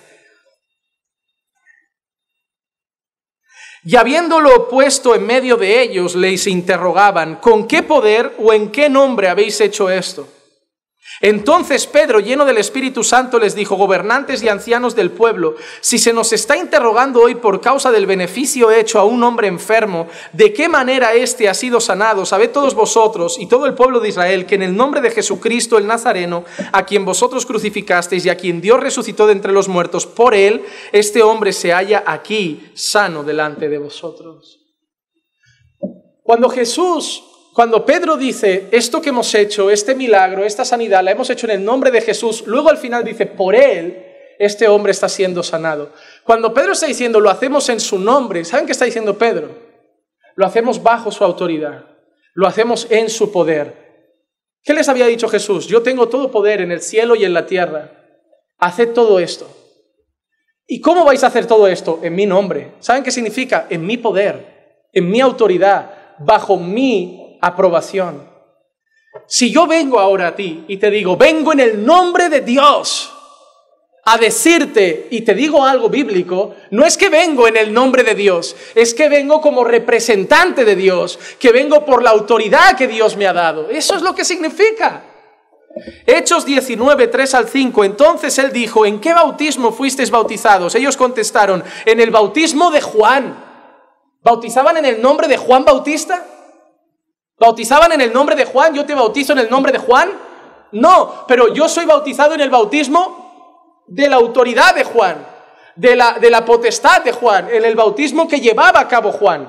Y habiéndolo puesto en medio de ellos, les interrogaban, ¿con qué poder o en qué nombre habéis hecho esto? Entonces Pedro, lleno del Espíritu Santo, les dijo, gobernantes y ancianos del pueblo, si se nos está interrogando hoy por causa del beneficio hecho a un hombre enfermo, ¿de qué manera éste ha sido sanado? Sabed todos vosotros y todo el pueblo de Israel que en el nombre de Jesucristo el Nazareno, a quien vosotros crucificasteis y a quien Dios resucitó de entre los muertos, por él, este hombre se halla aquí sano delante de vosotros. Cuando Pedro dice, esto que hemos hecho, este milagro, esta sanidad, la hemos hecho en el nombre de Jesús, luego al final dice, por él, este hombre está siendo sanado. Cuando Pedro está diciendo, lo hacemos en su nombre, ¿saben qué está diciendo Pedro? Lo hacemos bajo su autoridad, lo hacemos en su poder. ¿Qué les había dicho Jesús? Yo tengo todo poder en el cielo y en la tierra. Haced todo esto. ¿Y cómo vais a hacer todo esto? En mi nombre. ¿Saben qué significa? En mi poder, en mi autoridad, bajo mi aprobación. Si yo vengo ahora a ti y te digo, vengo en el nombre de Dios a decirte y te digo algo bíblico, no es que vengo en el nombre de Dios, es que vengo como representante de Dios, que vengo por la autoridad que Dios me ha dado. Eso es lo que significa. Hechos 19, 3 al 5. Entonces él dijo, ¿en qué bautismo fuisteis bautizados? Ellos contestaron, en el bautismo de Juan. ¿Bautizaban en el nombre de Juan Bautista? ¿Bautizaban en el nombre de Juan? ¿Yo te bautizo en el nombre de Juan? No, pero yo soy bautizado en el bautismo de la autoridad de Juan, de la potestad de Juan, en el bautismo que llevaba a cabo Juan.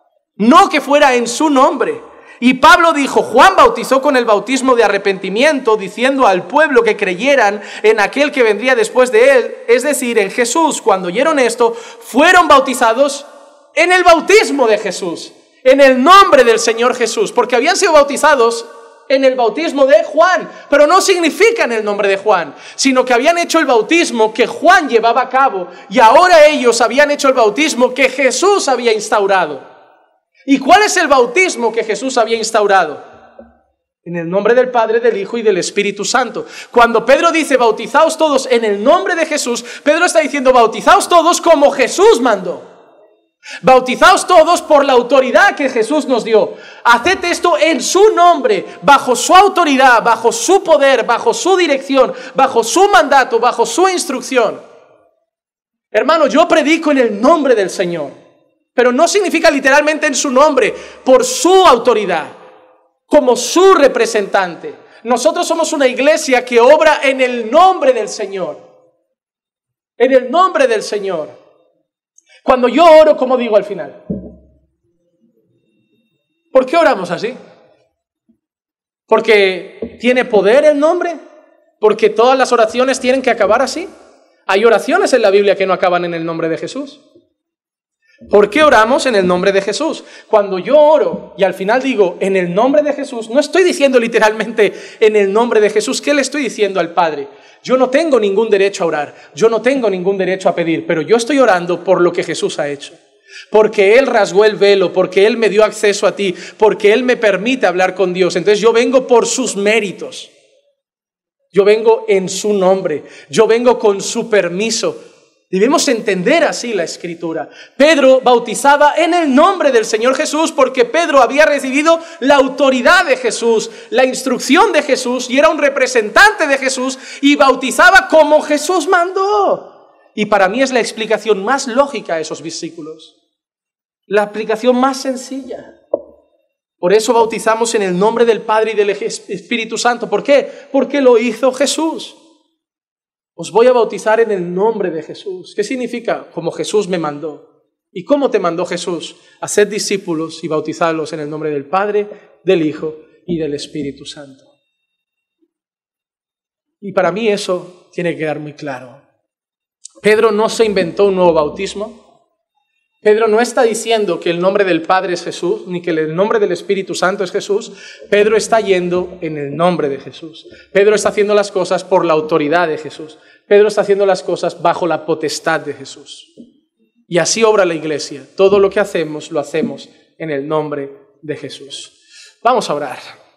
No que fuera en su nombre. Y Pablo dijo, Juan bautizó con el bautismo de arrepentimiento, diciendo al pueblo que creyeran en aquel que vendría después de él, es decir, en Jesús. Cuando oyeron esto, fueron bautizados en el bautismo de Jesús, en el nombre del Señor Jesús, porque habían sido bautizados en el bautismo de Juan, pero no significa en el nombre de Juan, sino que habían hecho el bautismo que Juan llevaba a cabo, y ahora ellos habían hecho el bautismo que Jesús había instaurado. ¿Y cuál es el bautismo que Jesús había instaurado? En el nombre del Padre, del Hijo y del Espíritu Santo. Cuando Pedro dice, bautizaos todos en el nombre de Jesús, Pedro está diciendo, bautizaos todos como Jesús mandó. Bautizaos todos por la autoridad que Jesús nos dio. Haced esto en su nombre, bajo su autoridad, bajo su poder, bajo su dirección, bajo su mandato, bajo su instrucción. Hermano, yo predico en el nombre del Señor, pero no significa literalmente en su nombre, por su autoridad, como su representante. Nosotros somos una iglesia que obra en el nombre del Señor. En el nombre del Señor. Cuando yo oro, ¿cómo digo al final? ¿Por qué oramos así? ¿Porque tiene poder el nombre? ¿Porque todas las oraciones tienen que acabar así? Hay oraciones en la Biblia que no acaban en el nombre de Jesús. ¿Por qué oramos en el nombre de Jesús? Cuando yo oro y al final digo en el nombre de Jesús, no estoy diciendo literalmente en el nombre de Jesús. ¿Qué le estoy diciendo al Padre? Yo no tengo ningún derecho a orar, yo no tengo ningún derecho a pedir, pero yo estoy orando por lo que Jesús ha hecho. Porque Él rasgó el velo, porque Él me dio acceso a ti, porque Él me permite hablar con Dios. Entonces yo vengo por sus méritos. Yo vengo en su nombre, yo vengo con su permiso. Debemos entender así la Escritura. Pedro bautizaba en el nombre del Señor Jesús porque Pedro había recibido la autoridad de Jesús, la instrucción de Jesús y era un representante de Jesús y bautizaba como Jesús mandó. Y para mí es la explicación más lógica a esos versículos, la aplicación más sencilla. Por eso bautizamos en el nombre del Padre y del Espíritu Santo. ¿Por qué? Porque lo hizo Jesús. Os voy a bautizar en el nombre de Jesús. ¿Qué significa? Como Jesús me mandó. ¿Y cómo te mandó Jesús? Hacer discípulos y bautizarlos en el nombre del Padre, del Hijo y del Espíritu Santo. Y para mí eso tiene que quedar muy claro. Pedro no se inventó un nuevo bautismo. Pedro no está diciendo que el nombre del Padre es Jesús, ni que el nombre del Espíritu Santo es Jesús. Pedro está yendo en el nombre de Jesús. Pedro está haciendo las cosas por la autoridad de Jesús. Pedro está haciendo las cosas bajo la potestad de Jesús. Y así obra la iglesia. Todo lo que hacemos, lo hacemos en el nombre de Jesús. Vamos a orar.